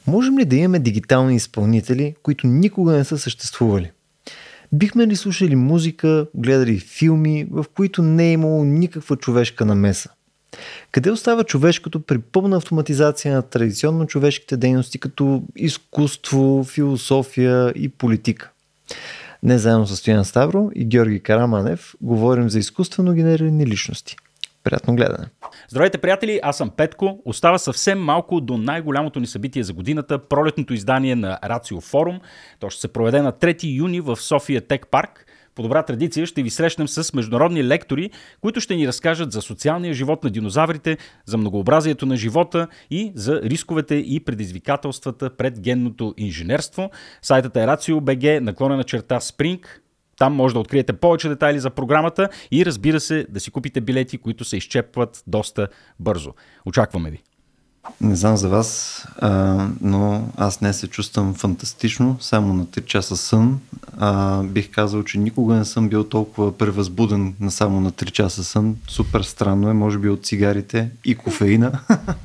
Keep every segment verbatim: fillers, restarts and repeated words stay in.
Можем ли да имаме дигитални изпълнители, които никога не са съществували? Бихме ли слушали музика, гледали филми, в които не е имало никаква човешка намеса? Къде остава човешкото при пълна автоматизация на традиционно човешките дейности, като изкуство, философия и политика? Днес заедно с Стоян Ставро и Георги Караманев говорим за изкуствено генерирани личности. Приятно гледане! Здравейте, приятели! Аз съм Петко. Остава съвсем малко до най-голямото ни събитие за годината, пролетното издание на Рацио Форум. То ще се проведе на трети юни в София Тек Парк. По добра традиция ще ви срещнем с международни лектори, които ще ни разкажат за социалния живот на динозаврите, за многообразието на живота и за рисковете и предизвикателствата пред генното инженерство. Сайтът е рацио точка би джи наклонена черта Spring. Там може да откриете повече детайли за програмата и, разбира се, да си купите билети, които се изчепват доста бързо. Очакваме ви! Не знам за вас, а, но аз днес се чувствам фантастично, само на три часа сън. А, бих казал, че никога не съм бил толкова превъзбуден на само на три часа сън. Супер странно е, може би от цигарите и кофеина.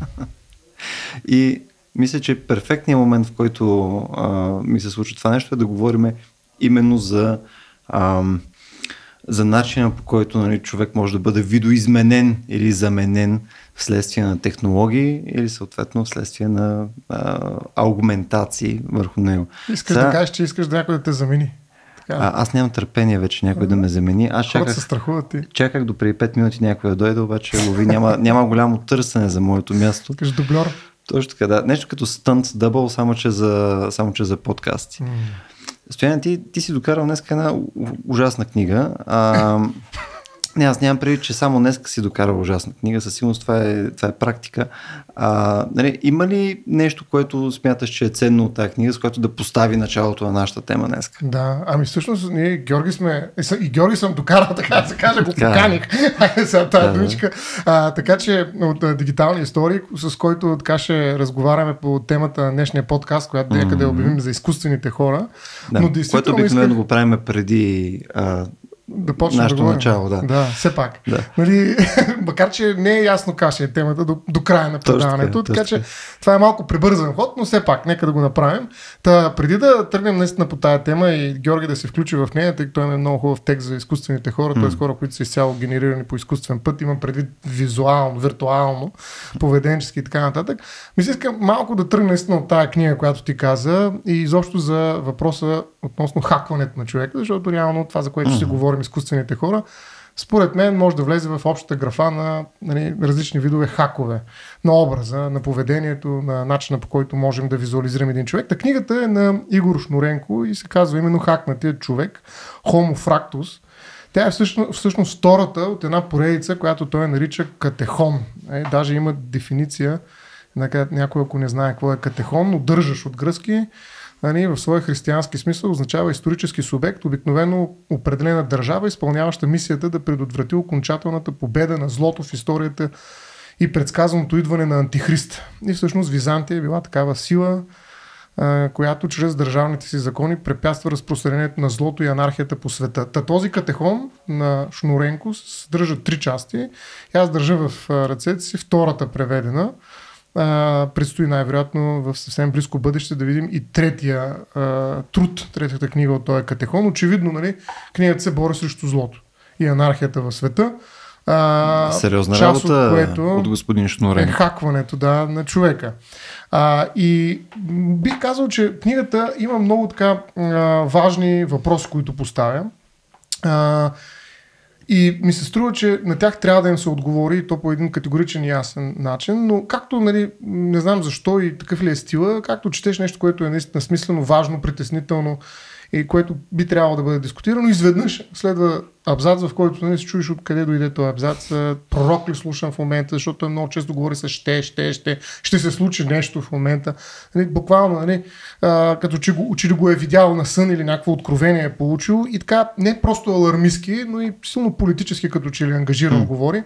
И мисля, че перфектният момент, в който а, ми се случва това нещо, е да говорим именно за а, за начина, по който, нали, човек може да бъде видоизменен или заменен вследствие на технологии или съответно вследствие на а, аугментации върху него. Искаш Сега, да кажеш, че искаш да някой да те замени. Така. А, аз нямам търпение вече някой да ме замени. Аз чаках, се страхуват ти. Чаках до преди пет минути някой да дойде, обаче лови, няма, няма голямо търсене за моето място. Кажеш дублер. Точно така, да. Нещо като stunt double, само че за, само че за подкасти. Mm. Стоян, ти, ти си докарал днес една ужасна книга. А, не, аз нямам преди, че само днес си докарал ужасна книга. Със сигурност това е, това е практика. А, нали, има ли нещо, което смяташ, че е ценно от тази книга, с което да постави началото на нашата тема днес? Да, ами всъщност ние Георги сме, и Георги съм докарал, така да се каже, го поканих. Сега тази думичка. А, така че от а, дигитални истории, с който така ще разговаряме по темата на днешния подкаст, която mm-hmm. някъде обявим за изкуствените хора. Да, но което обикновено исках... го правим преди... А... Да почнем нашето да начало, да. Да, все пак. Да. Нали, макар, че не е ясно каша е темата до, до края на предаването, така че това е малко прибързан ход, но все пак, нека да го направим. Та, преди да тръгнем наистина по тая тема и Георги да се включи в нея, тъй като той е много хубав текст за изкуствените хора, mm. т.е. хора, които са изцяло генерирани по изкуствен път, имам предвид визуално, виртуално, поведенчески и така нататък. Мисля, искам малко да тръгна наистина от тая книга, която ти каза и изобщо за въпроса относно хакването на човека, защото реално това, за което mm. ще говорим, изкуствените хора, според мен може да влезе в общата графа на, нали, различни видове хакове на образа, на поведението, на начина, по който можем да визуализираме един човек. Та книгата е на Игор Шнуренко и се казва именно Хакнатият човек, Homo Fractus. Тя е всъщност, всъщност втората от една поредица, която той нарича катехон. Е, даже има дефиниция, някой ако не знае какво е катехон, но държаш от гръцки, в своя християнски смисъл означава исторически субект, обикновено определена държава, изпълняваща мисията да предотврати окончателната победа на злото в историята и предсказаното идване на антихрист. И всъщност Византия е била такава сила, която чрез държавните си закони препятства разпространението на злото и анархията по света. Та този катехон на Шнуренко съдържа три части. И аз държа в ръцете си втората преведена. Uh, предстои най-вероятно в съвсем близко бъдеще да видим и третия uh, труд, третата книга от този катехон. Очевидно, нали, книгата се бори срещу злото и анархията в света. Uh, Сериозна работа от, което от господин Шнуренко. Е хакването, да, на човека. Uh, и бих казал, че книгата има много така uh, важни въпроси, които поставя. Uh, И ми се струва, че на тях трябва да им се отговори и то по един категоричен и ясен начин, но както, нали, не знам защо и такъв ли е стила, както четеш нещо, което е наистина смислено, важно, притеснително и което би трябвало да бъде дискутирано, изведнъж следва абзац, в който, нали, се чуеш откъде дойде този абзац, пророк ли слушам в момента, защото той много често говори с ще, ще, ще, ще се случи нещо в момента. Нали, буквално, нали, а, като че, го, че ли го е видял на сън или някакво откровение е получил и така не просто алармистки, но и силно политически, като че ли ангажирано mm. говори.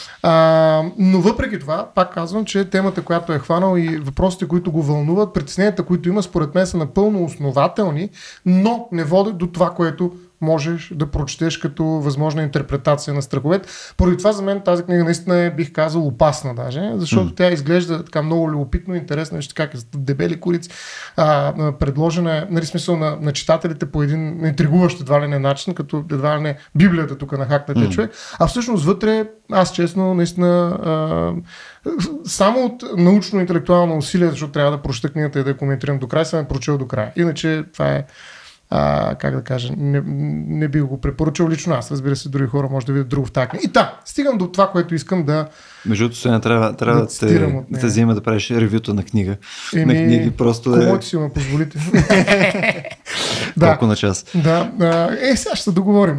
А, но въпреки това, пак казвам, че темата, която е хванал и въпросите, които го вълнуват, притесненията, които има, според мен са напълно основателни, но не водят до това, което можеш да прочетеш като възможна интерпретация на страховете. Поради това за мен тази книга наистина е, бих казал, опасна даже, защото mm. тя изглежда така много любопитно, интересно, нещо как е дебели курици, а, предложена е, нали, смисъл на, на читателите по един интригуващ едва ли не начин, като едва ли не Библията тук на хакнатия mm. човек, а всъщност вътре, аз честно, наистина а, само от научно-интелектуално усилие, защото трябва да прочета книгата и да я коментирам до края, съм я прочел до края. Иначе това е, а, как да кажа, не, не бих го препоръчал лично аз. Разбира се, други хора може да видят друго в тази книга. И та, стигам до това, което искам да... Между другото, трябва, трябва да, да те, те взима да правиш ревюта на книга. Еми, на книги просто е... Комото си ме позволите. Колко на час? Да, е, сега ще се договорим.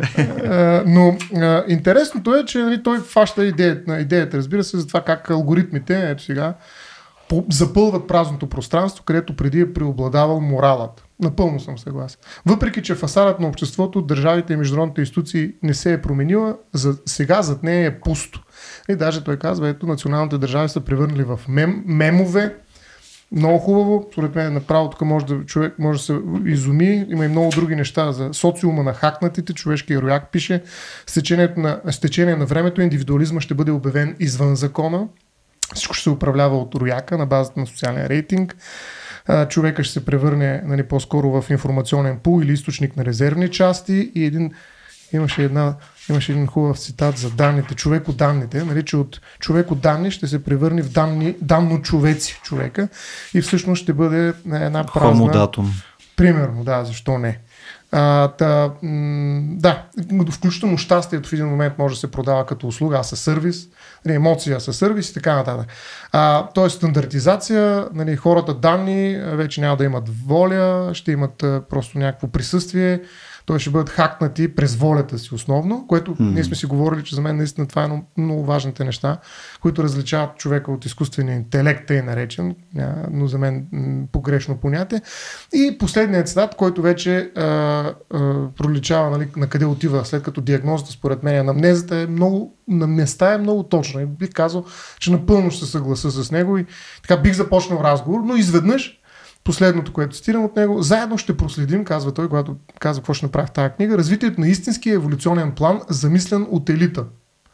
Но интересното е, че нали, той фаща идеята, идеята, разбира се, за това как алгоритмите, ето сега, запълват празното пространство, където преди е преобладавал моралът. Напълно съм съгласен. Въпреки, че фасадът на обществото, държавите и международните институции не се е променила, за, сега зад нея е пусто. И даже той казва, ето националните държави са превърнали в мем, мемове. Много хубаво. Според мен направо тук може да, човек може да се изуми. Има и много други неща за социума на хакнатите. Човешкият рояк пише. С течението на, с течение на времето индивидуализма ще бъде обявен извън закона. Всичко ще се управлява от рояка на базата на социален рейтинг. Човека ще се превърне, нали, по-скоро в информационен пул или източник на резервни части и един, имаше, една, имаше един хубав цитат за данните, човек от данните, нали, че от човек от данни ще се превърне в данни, данно човеци човека и всъщност ще бъде една празна... Хомодатум. Примерно, да, защо не. А, та, м- да, включително щастието в един момент може да се продава като услуга, а със сервис, нали, емоция със сервис и така нататък. А, тоест стандартизация, нали, хората данни вече няма да имат воля, ще имат а, просто някакво присъствие, той ще бъдат хакнати през волята си основно, което mm. ние сме си говорили, че за мен наистина това е много, много важните неща, които различават човека от изкуствения интелект, тъй наречен, но за мен м- погрешно понятие. И последният цитат, който вече а, а, проличава, нали, на къде отива, след като диагнозата според мен анамнезата е много, на места е много точна. И бих казал, че напълно ще се съгласа с него и така бих започнал разговор, но изведнъж последното, което цитирам от него, заедно ще проследим, казва той, когато казва какво ще направи в тази книга, развитието на истинския еволюционен план, замислен от елита.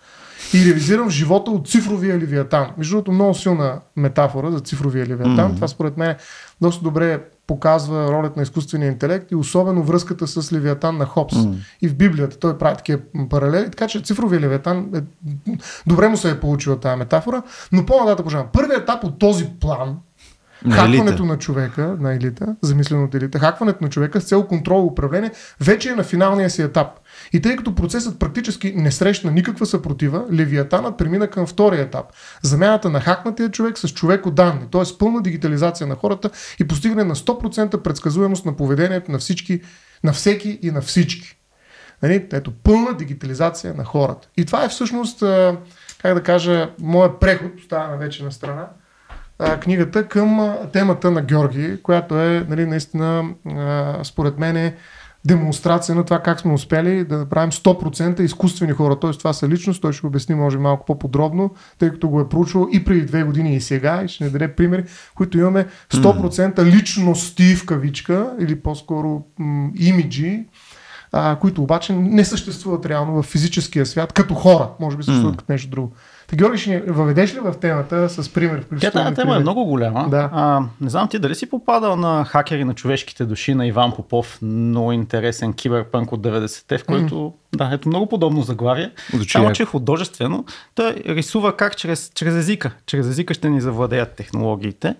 И ревизирам живота от цифровия левиатан. Между другото, много силна метафора за цифровия левиатан. Mm-hmm. Това според мен доста добре показва ролята на изкуствения интелект и особено връзката с левиатан на Хобс. Mm-hmm. И в Библията той прави такива паралели, така че цифровия левиатан е... добре му се е получила тази метафора, но по-нататък продължавам. Първият етап от този план, на хакването елита. на човека, на елита, замислено от елита, хакването на човека с цел контрол и управление, вече е на финалния си етап. И тъй като процесът практически не срещна никаква съпротива, левиатанът премина към втория етап. Замяната на хакнатия човек с човек от данни, т.е. пълна дигитализация на хората и постигане на сто процента предсказуемост на поведението на всички, на всеки и на всички. Нали? Ето, пълна дигитализация на хората. И това е всъщност, как да кажа, моят преход, оставаме вече на страна, книгата към темата на Георги, която е, нали, наистина, според мен е демонстрация на това как сме успели да направим сто процента изкуствени хора. Т.е. това са личност, той ще го обясни може малко по-подробно, тъй като го е проучвал и преди две години и сега, и ще не даде примери, които имаме сто процента личности в кавичка, или по-скоро м- имиджи, а, които обаче не съществуват реално в физическия свят като хора, може би съществуват mm. като нещо друго. Та, Георги, ще ни въведеш ли в темата с пример? Тя тази тема е много голяма. Да. А, не знам ти дали си попадал на Хакери на човешките души на Иван Попов, много интересен киберпънк от деветдесетте, в който, mm. да, ето много подобно заглавие. Само, че художествено той рисува как чрез, чрез езика. Чрез езика ще ни завладеят технологиите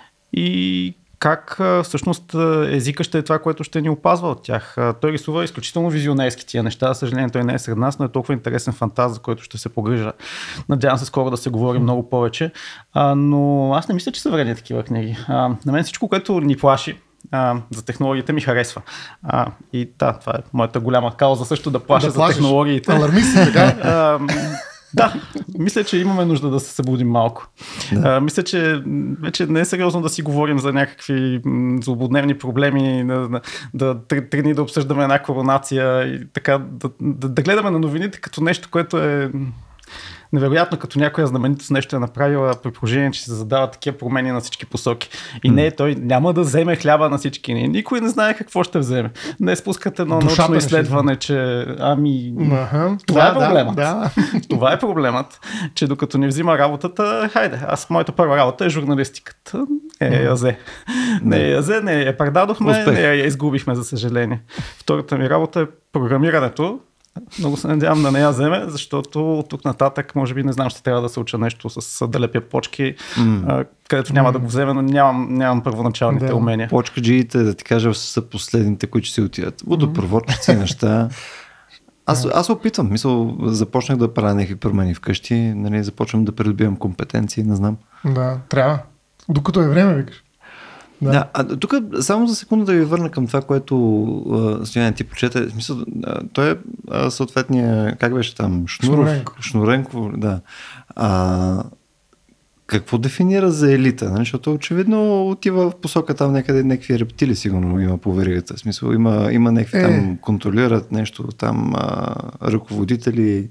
и как всъщност езика ще е това, което ще ни опазва от тях. Той рисува изключително визионерски тия неща. За съжаление, той не е сред нас, но е толкова интересен фантаз, за който ще се погрижа. Надявам се скоро да се говори много повече. А, но аз не мисля, че са вредни такива книги. А, на мен всичко, което ни плаши а, за технологиите, ми харесва. А, и да, това е моята голяма кауза също да плаша да за технологиите. Алармист така. Да, мисля, че имаме нужда да се събудим малко. Да. А, мисля, че вече не е сериозно да си говорим за някакви м, злободневни проблеми, да, да, три, три дни да обсъждаме една коронация и така, да, да, да гледаме на новините като нещо, което е невероятно, като някоя знаменитост нещо е направила, при положение, че се задават такива промени на всички посоки. И не, той няма да вземе хляба на всички. Никой не знае какво ще вземе. Не спускат едно научно изследване, че ами... Аха, това да, е проблемът. Да, да. Това е проблемът, че докато не взима работата, хайде, аз моята първа работа е журналистиката. Е, язе. Не е язе, не я предадохме, Успех. не я изгубихме, за съжаление. Втората ми работа е програмирането. Много се надявам да не я вземе, защото от тук нататък, може би, не знам, ще трябва да се уча нещо с да лепя почки, mm. където няма mm. да го вземе, но нямам, нямам първоначалните да. умения. Почкаджиите, да ти кажа, са последните, които си отиват. Водопроводчици, неща. Аз, аз опитвам, мисъл, започнах да правя някакви промени вкъщи, нали, започвам да придобивам компетенции, не знам. Да, трябва. Докато е време, викаш. Да. Да, а тук само за секунда да ви върна към това, което Стоян ти прочете. В смисъл, а, той е а, съответния, как беше там? Шнуров, Шнуренко. Шнуренко, да. А, какво дефинира за елита? Нали? Защото очевидно отива в посока там някъде някакви рептили сигурно има по веригата. В смисъл, има, има някакви е. там контролират нещо, там а, ръководители.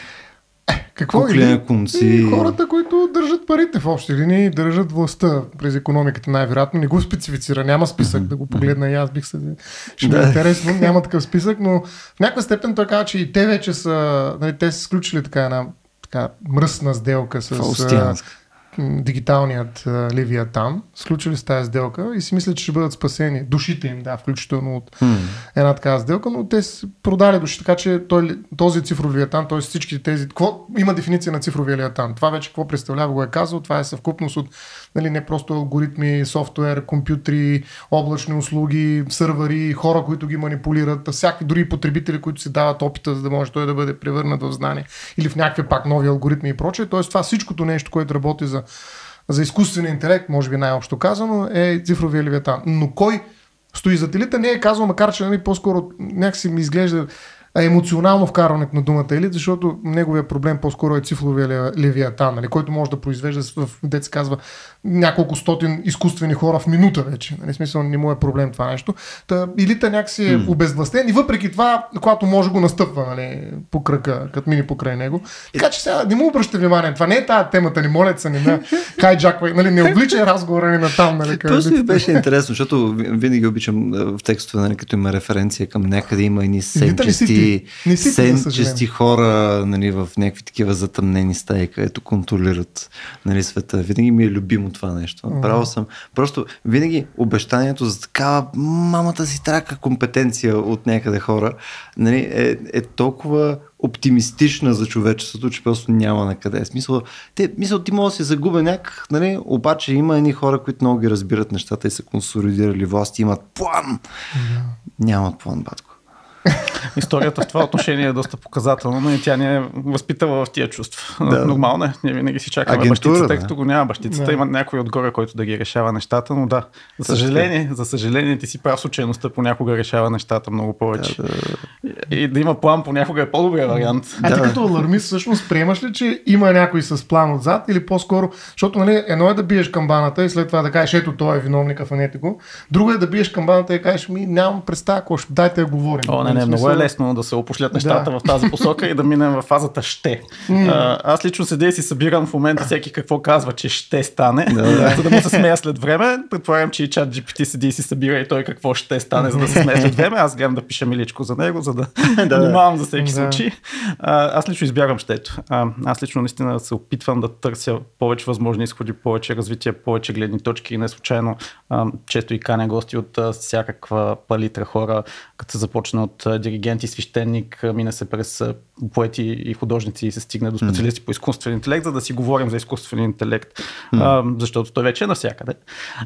Какво или конци... хората, които държат парите в общи линии, държат властта през икономиката най-вероятно. Не го специфицира, няма списък mm-hmm. да го погледна и аз бих се... Ще ми е интересно, няма такъв списък, но в някаква степен той казва, че и те вече са... Нали, те са сключили така една така, мръсна сделка с... Фаустианска. Дигиталният Левиатан, сключили с тази сделка и си мислят, че ще бъдат спасени. Душите им, да, включително от hmm. една такава сделка, но те са продали души, така че той, този цифров Левиатан, т.е. всички тези... Какво, има дефиниция на цифровия Левиатан. Това вече какво представлява, го е казал, това е съвкупност от нали, не просто алгоритми, софтуер, компютри, облачни услуги, сървъри, хора, които ги манипулират, всякакви други потребители, които си дават опита, за да може той да бъде превърнат в знание или в някакви пак нови алгоритми и прочее. Тоест това всичкото нещо, което работи за за изкуствен интелект, може би най-общо казано, е цифровия Левиатан. Но кой стои зад елита, не е казал, макар че нали, по-скоро някакси ми изглежда емоционално вкарването на думата елит, защото неговия проблем по-скоро е цифровия Левиатан, нали, който може да произвежда, в дет се казва, няколко стотин изкуствени хора в минута вече. Нали, смисъл, не му е проблем това нещо. Та, елита някакси е обезвластен и въпреки това, когато може го настъпва нали, по кръка, като мини покрай него. Така че сега не му обръща внимание. Това не е тая темата, ни молят се, не на хайджаквай, нали, не обличай разговора ни на там. Нали, просто ми беше интересно, защото винаги обичам в текстове, нали, като има референция към някъде има едни сенчести сенчести хора нали, в някакви такива затъмнени стаи, където контролират нали, света. Винаги ми е любимо това нещо. Право съм. Просто винаги обещанието за такава мамата си трака компетенция от някъде хора нали, е, е толкова оптимистична за човечеството, че просто няма на къде. Смисъл, те, мисъл, ти може да си загубеняк, нали? Обаче има едни хора, които много ги разбират нещата и са консолидирали власти, имат план. Yeah. Нямат план, батко. Историята в това отношение е доста показателна, но и тя ни е възпитала в тия чувства. Да. Нормално е, ние винаги си чакаме агентура, бащицата, тъй като го няма бащицата, да. Има някой отгоре, който да ги решава нещата, но да, за съжаление, за съжаление ти си прав, случайността понякога решава нещата много повече. Да, да. И да има план понякога е по-добрия вариант. А да. Ти като алармист всъщност приемаш ли, че има някой с план отзад или по-скоро, защото нали, едно е да биеш камбаната и след това да кажеш, ето той е виновника, фанете го, друго е да биеш камбаната и кажеш, ми нямам представа, какво ще дайте да говорим. О, не, не, много е лесно да се опошлят нещата да. В тази посока и да минем в фазата ще. Mm. А, аз лично седя и си събирам в момента всеки какво казва, че ще стане, да. За да му се смея след време. Предполагам, че и чат джи пи ти седи и си събира и той какво ще стане, за да се смее след време. Аз гледам да пиша миличко за него, за да внимавам за всеки да. Случай. А, аз лично избягам щето. А, аз лично наистина се опитвам да търся повече възможни изходи, повече развитие, повече гледни точки и не случайно а, често и каня гости от а, всякаква палитра хора, като се започне от а, диригент и свещеник, мине се през поети и художници и се стигне до специалисти mm. по изкуствен интелект, за да си говорим за изкуствен интелект, mm. а, защото той вече е навсякъде.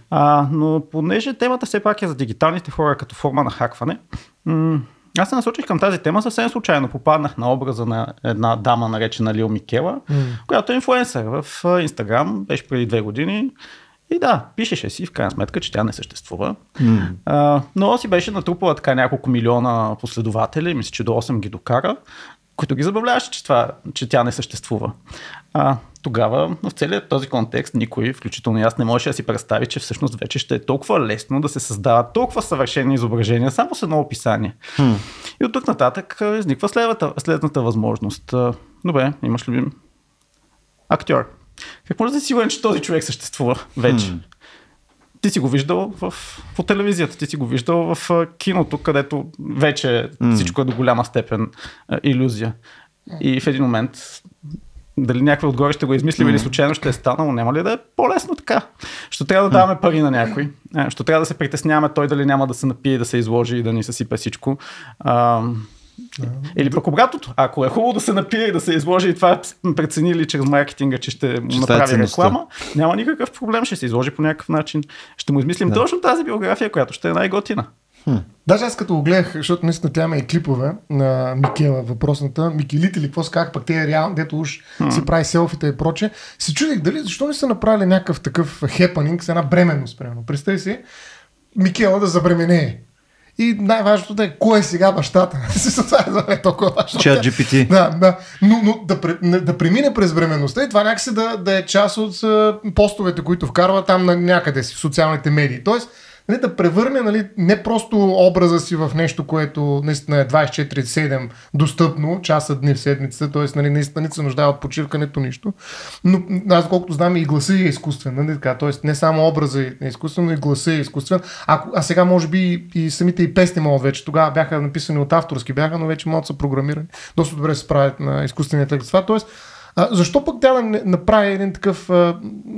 А, но понеже темата все пак е за дигиталните хора като форма на хакване, м- аз се насочих към тази тема съвсем случайно. Попаднах на образа на една дама, наречена Лил Микела, mm. която е инфлуенсър в Инстаграм, беше преди две години. И да, пишеше си в крайна сметка, че тя не съществува. Mm. А, но си беше натрупала така няколко милиона последователи, мисля, че до осем ги докара, които ги забавляваше, че, това, че тя не съществува. А, тогава в целият този контекст никой, включително и аз, не можеше да си представи, че всъщност вече ще е толкова лесно да се създават толкова съвършени изображения само с едно описание. Mm. И от тук нататък изниква следната, следната възможност. Добре, имаш ли актьор. Как може да си сигурен, че този човек съществува вече? Hmm. Ти си го виждал в, по телевизията, ти си го виждал в а, киното, където вече mm. всичко е до голяма степен а, илюзия. И в един момент, дали някой отгоре ще го измисли mm. или случайно ще е станало, няма ли да е по-лесно така? Ще трябва да даваме пари на някой, ще трябва да се притесняваме той дали няма да се напие, да се изложи и да ни съсипе всичко. А, Да. Или пък обратното, ако е хубаво да се напие и да се изложи и това преценили чрез маркетинга, че ще му направи реклама, няма никакъв проблем, ще се изложи по някакъв начин. Ще му измислим да. точно тази биография, която ще е най-готина. Хм. Даже аз като го гледах, защото наистина тя има и клипове на Микела, въпросната, Микелите ли, какво са как, пък те е реално, дето уж хм. си прави селфите и проче. Се чудих дали, защо не са направили някакъв такъв хепанинг с една бременност, примерно. Представи си, Микела да забременее. И най-важното да е кой е сега бащата. Това е толкова важно. Чат джи пи ти. Да, да. Но, но да, да премине през бременността и това някакси да, да е част от uh, постовете, които вкарва там на някъде си в социалните медии. Тоест, нали, да превърне нали, не просто образа си в нещо, което наистина е двайсет и четири седем достъпно, часа дни в седмицата, т.е. нали, наистина не се нуждае от почивка, нито нищо. Но аз колкото знам и гласа е изкуствен, нали, т.е. не само образа е изкуствен, но и гласа е изкуствен. А, а сега може би и самите и песни могат вече, тогава бяха написани от авторски бяха, но вече могат да са програмирани. Доста добре се справят на изкуствения интелект. Тоест, А, защо пък тя да направи един такъв а,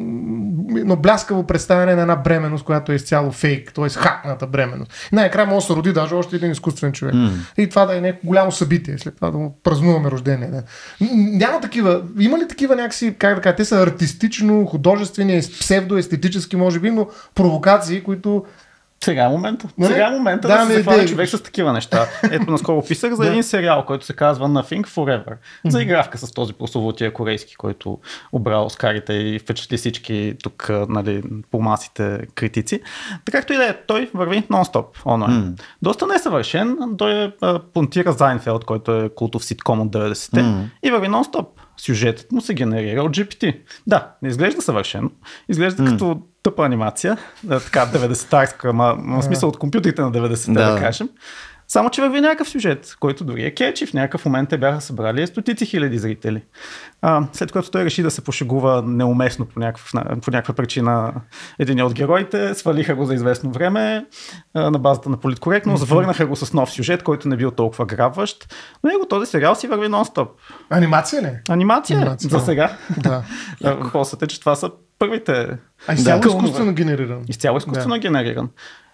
едно бляскаво представяне на една бременност, която е изцяло фейк, т.е. хакната бременност. И най-накрая може да се роди даже още един изкуствен човек. Mm. И това да е някакво голямо събитие, след това да му празнуваме рождение. Да. Няма такива, има ли такива някакси, как да кажа, те са артистично, художествени, псевдоестетически може би, но провокации, които Сега е момента. Сега е момента да, да се захване човек с такива неща. Ето наскоро писах за един сериал, който се казва Nothing Forever. За игравка с този прословутия корейски, който обрал Оскарите и впечатли всички тук, нали, по масите критици. Така както и да е, той върви нон-стоп онлайн. Mm. Доста несъвършен. Той е, понтира Зайнфелд, който е култов ситком от деветдесетте mm. и върви нон-стоп. Сюжетът му се генерира от джи пи ти. Да, не изглежда съвършено. Изглежда mm. като тъпа анимация, така деветдесетарска, ма, в смисъл от компютрите на деветдесетте, да. да кажем. Само че върви някакъв сюжет, който дори е кетчи. В някакъв момент те бяха събрали стотици хиляди зрители. А, след което той реши да се пошегува неуместно по, някакъв, по някаква причина един от героите, свалиха го за известно време а, на базата на политкоректност, mm-hmm. върнаха го с нов сюжет, който не бил толкова грабващ. Но него този сериал си върви нон-стоп. Анимация ли? Анимация, Анимация. за сега. Да. Въпросът е, че това са първите... А изцяло да, изкуствено генериран. Изцяло изкуствено да. генериран.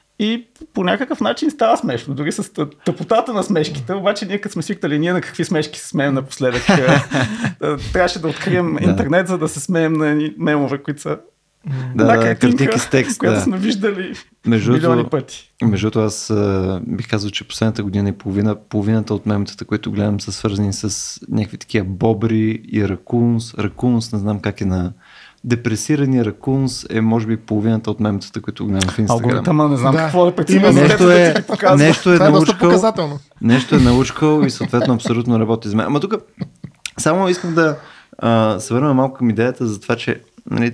И по някакъв начин става смешно, дори с тъпотата на смешките, обаче ние като сме свикнали ние на какви смешки се смеем напоследък. Трябваше да открием интернет, за да се смеем на мемове, които са да, да, картинки с текст, която да. сме виждали между милиони пъти. Между това аз а, бих казал, че последната година и половина, половината от мемотата, които гледам, са свързани с някакви такива бобри и ракунс. Ракунс, не знам как е на... Депресирани ракунс е може би половината от мемотата, които гледам в Инстаграм. Алгоритъма не знам да. какво да преценя. Нещо е, да нещо е, това е научкал, нещо е научкал и съответно абсолютно работи за мен. Ама тук само искам да а, се върна малко към идеята за това, че нали,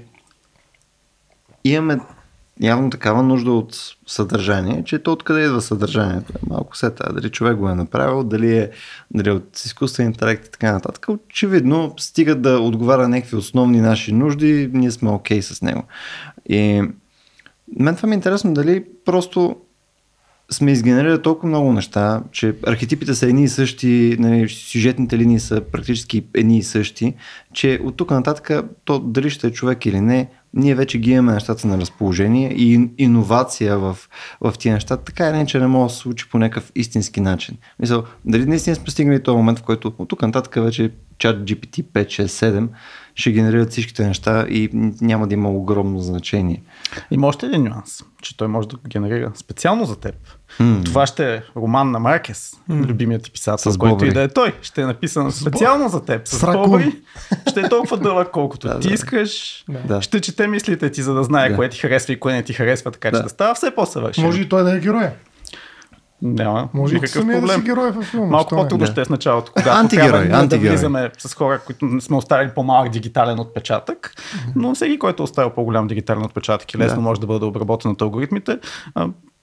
имаме явно такава нужда от съдържание, че то откъде идва съдържанието. Малко се тая, дали човек го е направил, дали е дали от изкуствен интелект и така нататък. Очевидно, стига да отговаря някакви основни наши нужди, ние сме окей okay с него. И мен това ми е интересно, дали просто сме изгенерирали толкова много неща, че архетипите са едни и същи, нали, сюжетните линии са практически едни и същи, че от тук нататък, то дали ще е човек или не, ние вече ги имаме нещата на разположение и иновация в, в тия неща, така или иначе не може да се случи по някакъв истински начин. Мисъл, дали наистина сме стигнали този момент, в който от тук нататък вече чат джи пи ти пет, шест, седем ще генерират всичките неща и няма да има огромно значение. Има още един нюанс, че той може да го генерира специално за теб. Mm. Това ще е роман на Маркес, mm. любимият ти писател, с който бобри. и да е той. Ще е написан специално за теб. С бобри. Ще е толкова дълъг, колкото да, ти да. искаш. Да. Ще чете мислите ти, за да знае да. кое ти харесва и кое не ти харесва, така че да, да става все по-съвършено. Може и той да е героя. Няма може никакъв да проблем. Да герой във филма. Малко по-трудно да. ще е в началото, когато антигерой, трябва антигерой. да влизаме с хора, които сме оставили по-малък дигитален отпечатък, но всеки, който е оставил по-голям дигитален отпечатък и лесно да. може да бъде обработен от алгоритмите,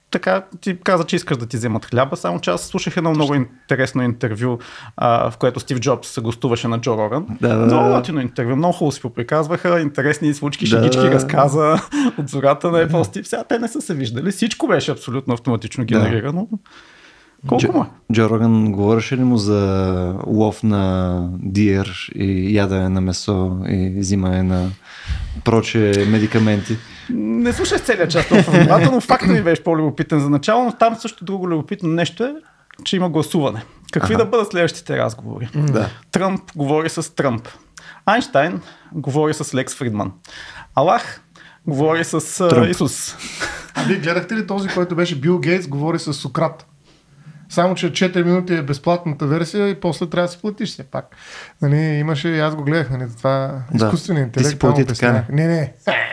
така ти каза, че искаш да ти вземат хляба, само че аз слушах едно много интересно интервю, а, в което Стив Джобс гостуваше на Джо Роган. Да, да, много да. латино интервю, много хубаво си поприказваха, интересни случки, Да, шегички да, да. разказа от зората на Apple Steve. Сега те не са се виждали, всичко беше абсолютно автоматично генерирано. Колко Джо, му е? Джо Роган говореше ли му за лов на диер и ядене на месо и взимане на проче медикаменти? Не слушах целият част толкова внимателно, факта ми беше по-любопитен за начало, но там също друго любопитно нещо е, че има гласуване. Какви Аха. да бъдат следващите разговори? Да. Тръмп говори с Тръмп. Айнщайн говори с Лекс Фридман. Аллах говори с а, Тръмп. Исус. А вие гледахте ли този, който беше Бил Гейтс, говори с Сократ? Само, че четири минути е безплатната версия и после трябва да си платиш все пак. Нали, имаше, и аз го гледах, нали, това Да. изкуственият Ти интелект. си плати това му така, обяснява. Не, не.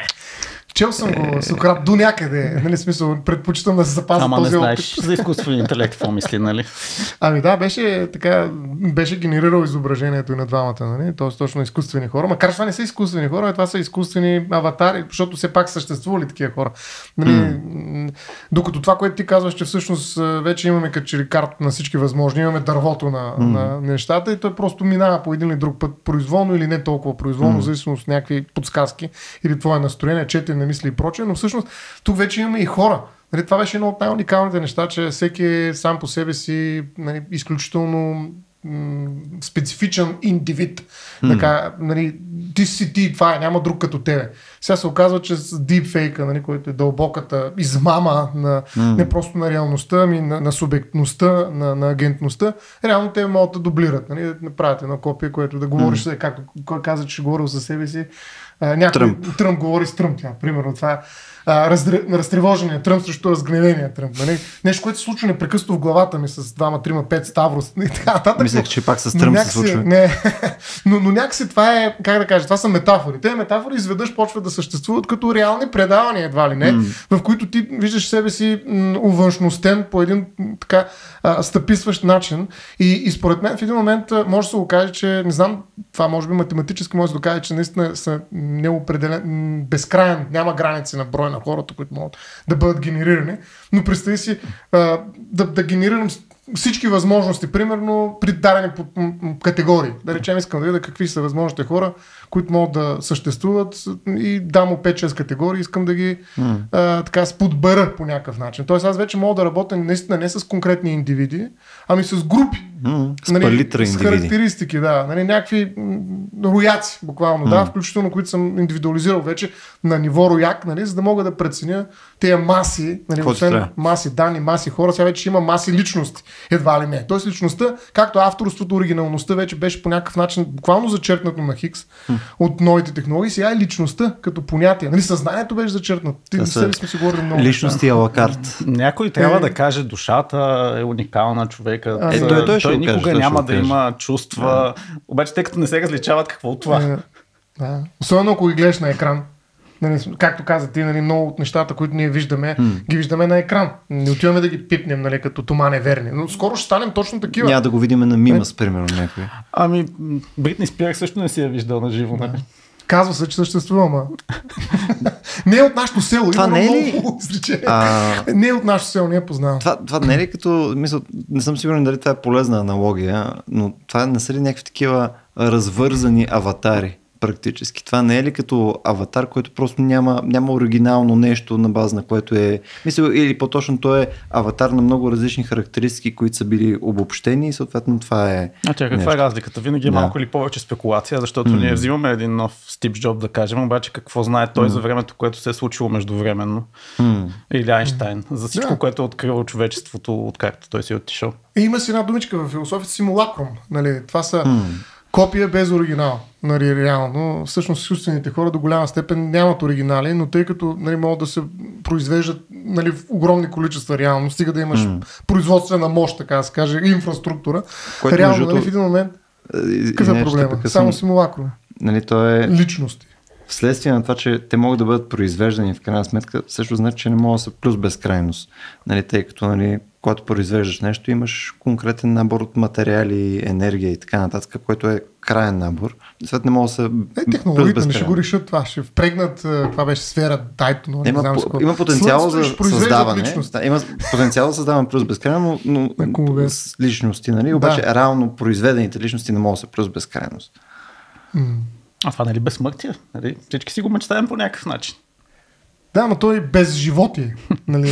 Чел съм го Сократ до някъде. Нали, смисъл, предпочитам да се запазя Ама не този знаеш опит. за изкуствен интелект какво мисли, нали? Ами да, беше така, беше генерирал изображението и на двамата, нали? Тоест точно изкуствени хора. Макар че това не са изкуствени хора, това са изкуствени аватари, защото все пак съществували такива хора. Нали? Mm. Докато това, което ти казваш, че всъщност вече имаме като че ли карта на всички възможни, имаме дървото на, mm. на нещата и той просто минава по един или друг път произволно или не толкова произволно, mm. в зависимост от някакви подсказки или твое настроение, четене, мисли и прочее, но всъщност тук вече имаме и хора. Нали, това беше едно от най-уникалните неща, че всеки е сам по себе си, нали, изключително м- специфичен индивид. Mm. Така, нали, ти си ти, това е, няма друг като тебе. Сега се оказва, че с дипфейка, нали, който е дълбоката измама на, mm. не просто на реалността, ами на, на субектността, на, на агентността, реално те могат да дублират. Нали, да направят едно копие, което да говориш, mm. както кой каза, че ще говорил за себе си. А, някой Тръмп. Тръмп говори с Тръмп, тя, примерно. Това е разтревожения Тръмп срещу разгневения Тръмп. Нали? Нещо, което се случва непрекъснато в главата ми с двама, трима, пет Ставрос и така нататък. Мислех, че пак с Тръмп се случва. Не, но, но някакси това е, как да кажа, това са метафори. Те метафори изведнъж почват да съществуват като реални предавания, едва ли не, mm. в които ти виждаш себе си м, увъншностен по един м, така а, стъписващ начин. И, и според мен в един момент може да се окаже, че не знам, това може би математически може да докаже, че наистина са неопределен, безкрайен, няма граници на брой на хората, които могат да бъдат генерирани, но представи си а, да, да генерирам всички възможности, примерно при дадени категории. Да речем, искам да видя какви са възможните хора, които могат да съществуват и дам му пет-шест категории, искам да ги mm. а, така сподбера по някакъв начин. Тоест аз вече мога да работя наистина не с конкретни индивиди, ами с групи. Mm. Нали, с палитра с индивиди. характеристики, да. Нали, някакви м, рояци, буквално, mm. да, включително които съм индивидуализирал вече на ниво рояк, нали, за да мога да преценя тези маси, нали, освен маси данни, маси хора, сега вече има маси личности. Едва ли не. Тоест личността, както авторството, оригиналността вече беше по някакъв начин буквално зачеркнато на Хикс mm. от новите технологии, сега е личността като понятие. Нали, съзнанието беше зачеркнато. Ти не сме си говорили много. Личности алакарт. Някой трябва е... да каже, душата е уникална, човека. Е, той, той, той, той никога каже, няма да да има чувства. Yeah. Обаче те като не се различават, какво от това? Yeah. Да. Особено ако ги гледаш на екран. Нали, както каза ти, нали, много от нещата, които ние виждаме, hmm. ги виждаме на екран. Не отиваме да ги пипнем, нали, като Тома неверни. Но скоро ще станем точно такива. Няма да го видим на Мимас, примерно, някой. Ами, Бритни Спирс също не си я виждал на живо, нали? Казва се, че съществува, ма. Не е от нашото село. Това не е ли? А... Не е от нашото село, не я познавам. Това, това не е ли като, мисля, не съм сигурен дали това е полезна аналогия, но това не са ли някакви такива развързани аватари? Практически. Това не е ли като аватар, който просто няма, няма оригинално нещо на база на което е... Мисля, или по-точно то е аватар на много различни характеристики, които са били обобщени и съответно това е... А чакай, каква е разликата? Винаги е да. малко или повече спекулация, защото mm. ние взимаме един нов Стив Джоб, да кажем, обаче какво знае той mm. за времето, което се е случило междувременно. Mm. Или Айнщайн. За всичко, yeah. което е открило човечеството, откакто той си е отишъл. И има си една думичка в философията симулакрум. Нали? Това са... Mm. Копия без оригинал. Нали, реално. Всъщност изкуствените хора до голяма степен нямат оригинали, но тъй като, нали, могат да се произвеждат, нали, в огромни количества реално, стига да имаш mm. производствена мощ, така да се каже, инфраструктура. Което реално, между... нали, в един момент какъв е проблема? Само симулакрове. Нали, то е... Личности. Вследствие на това, че те могат да бъдат произвеждани в крайна сметка, също значи, че не могат да са плюс безкрайност. Нали, тъй като, нали, когато произвеждаш нещо, имаш конкретен набор от материали, енергия и така нататък, който е краен набор. Свет не мога да се... Е, технологиите не ще го решат това. Ще впрегнат, това беше сфера, дайто, но не има, знам по, има потенциал за създаване. Да, има потенциал за създаване плюс безкрайно, но, но с личности, нали? Обаче да. Реално произведените личности не могат да са плюс безкрайност. М- а това нали безсмъртие? Нали? Всички си го мечтаем по някакъв начин. Да, но той без животи. Нали?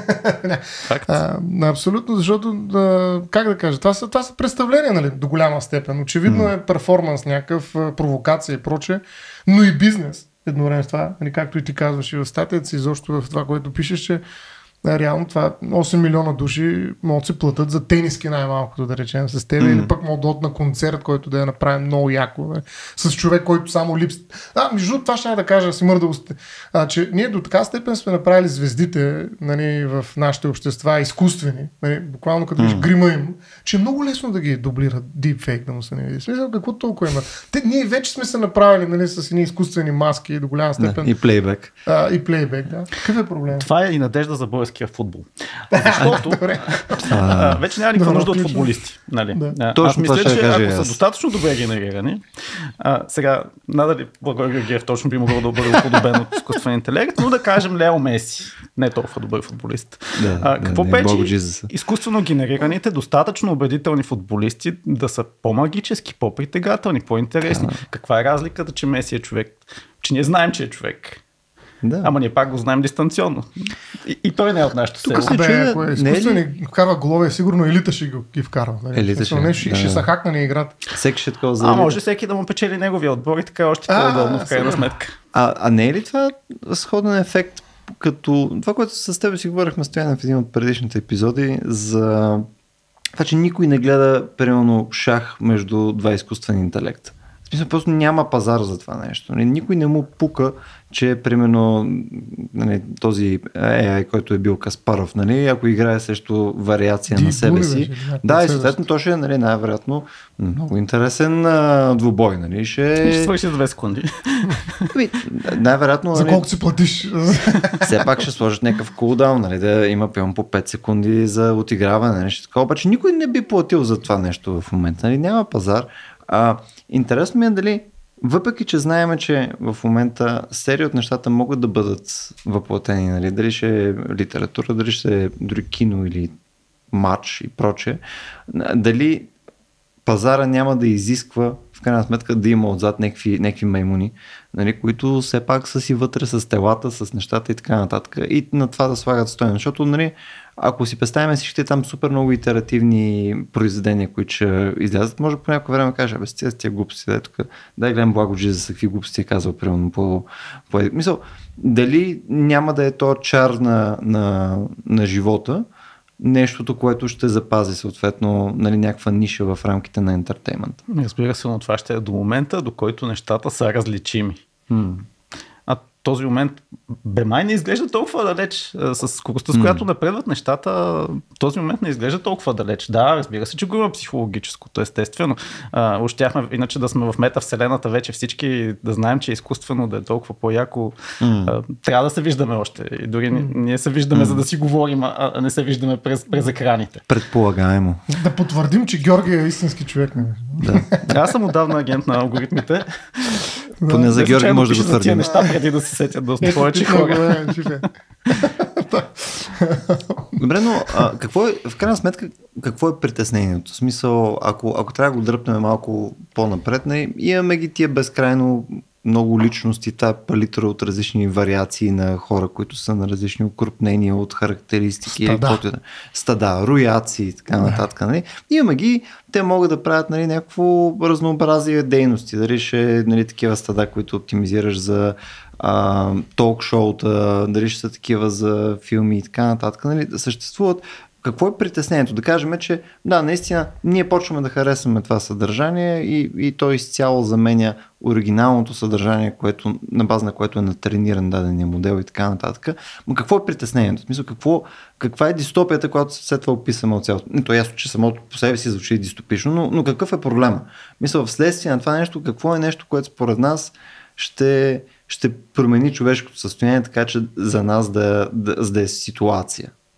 Факт. А, абсолютно, защото, а, как да кажа, това са, това са представления, нали, до голяма степен. Очевидно mm. е перформанс, някакъв провокация и прочее, но и бизнес едновременно с това. Нали, както и ти казваш и в статията си, изобщо в това, което пишеш, че а, реално това осем милиона души могат да се платят за тениски най-малкото, да речем, с теб, mm. или пък могат да дойдат на концерт, който да я направим много яко, нали, с човек, който само липс. А, между това ще да кажа, си мърда усте, а, че ние до така степен сме направили звездите, нали, в нашите общества изкуствени, нали, буквално като mm. грима им, че е много лесно да ги дублират deepfake, да му се не види. Смисъл, какво толкова има? Те, ние вече сме се направили, нали, с едни изкуствени маски до голяма степен. Да, и плейбек. А, и плейбек, да. Какъв е проблем? Това е и надежда за българския футбол. Защото а, вече няма никаква нужда от футболисти. Нали? Да. Точно аз мисля, че кажа, ако аз. са достатъчно добре генерирани, а, сега, надали Благой Георгиев точно би могъл да бъде подобен от изкуствен интелект, но да кажем Лео Меси, не толкова добър футболист. Да, а, какво да, печи изкуствено генерираните, достатъчно убедителни футболисти да са по-магически, по-притегателни, по-интересни? Да. Каква е разликата, че Меси е човек? Че ние знаем, че е човек. Да. Ама ние пак го знаем дистанционно. И, и той не е от нашото село. Тук бе, ако е изкуствено ни вкарва голове, сигурно елита ще ги вкарва. Нали? Елита ще, не, ще, да. ще са хакнали играта. Всеки ще такова за А елита. може всеки да му печели неговия отбор и така още по-удобно в крайна сметка. А, а не е ли това сходен ефект, като това, което с теб си говорихме стояне в един от предишните епизоди, за това, че никой не гледа примерно шах между два изкуствени интелекта. В смисъл, просто няма пазар за това нещо. Никой не му пука, че примерно нали, този ей ай, който е бил Каспаров, нали, ако играе срещу вариация Ди, на себе си. Беше, да, и съответно то ще е нали, най-вероятно много интересен а, двубой. Нали, ще... ще свърши за две секунди. Най-вероятно... За колко си платиш? Все пак ще сложат някакъв кулдаун, нали, да има пион по пет секунди за отиграване. Нещо такова. Обаче никой не би платил за това нещо в момента. Нали, няма пазар. А, интересно ми е дали, въпреки че знаем, че в момента серия от нещата могат да бъдат въплатени, нали? Дали ще е литература, дали ще е дори кино или матч и прочее, дали пазара няма да изисква в крайна сметка да има отзад някакви, някакви маймуни, нали, които все пак са си вътре с телата, с нещата и така нататък. И на това да слагат стойност. Защото, нали, ако си представим всичките там супер много итеративни произведения, които ще излязат, може по някое време да кажа, бе, с тия, с тия глупости, да е тук, дай гледам Благо Джи за какви глупости е казал, примерно, по, по... Мисъл, дали няма да е то чар на, на, на живота, нещото, което ще запази съответно нали, някаква ниша в рамките на ентертеймент. Разбира се, но това ще е до момента, до който нещата са различими. Hmm. А този момент бе май не изглежда толкова далеч. С скоростта, с която mm. напредват нещата, този момент не изглежда толкова далеч. Да, разбира се, че го има психологическото, естествено. А, ощяхме иначе да сме в метавселената вече всички, да знаем, че е изкуствено да е толкова по-яко. Mm. А, трябва да се виждаме още. И дори mm. ние се виждаме, mm. за да си говорим, а не се виждаме през, през екраните. Предполагаемо. Да потвърдим, че Георги е истински човек. Да. Аз съм отдавна агент на алгоритмите. Поне за Георги може да го твърдим. Неща преди да се сетят доста повече хора. Добре, но а, какво е, в крайна сметка, какво е притеснението? В смисъл, ако, ако трябва да го дръпнем малко по-напред, не, имаме ги тия безкрайно много личности, тази палитра от различни вариации на хора, които са на различни укрупнения от характеристики, стада, или стада рояци и така нататък. Нали? Имаме ги, те могат да правят нали, някакво разнообразие дейности. Дали ще нали, такива стада, които оптимизираш за ток-шоута, дали ще са такива за филми и така нататък. Нали? Съществуват. Какво е притеснението? Да кажем, че да, наистина ние почваме да харесваме това съдържание и, и то изцяло заменя оригиналното съдържание, което, на база на което е натрениран дадения модел и така нататък. Но какво е притеснението? В смисъл, какво, каква е дистопията, която след това описаме от цялото? То е ясно, че самото по себе си звучи дистопично, но, но какъв е проблема? Мисля, вследствие на това нещо, какво е нещо, което според нас ще, ще промени човешкото състояние, така че за нас да, да, да е ситуация.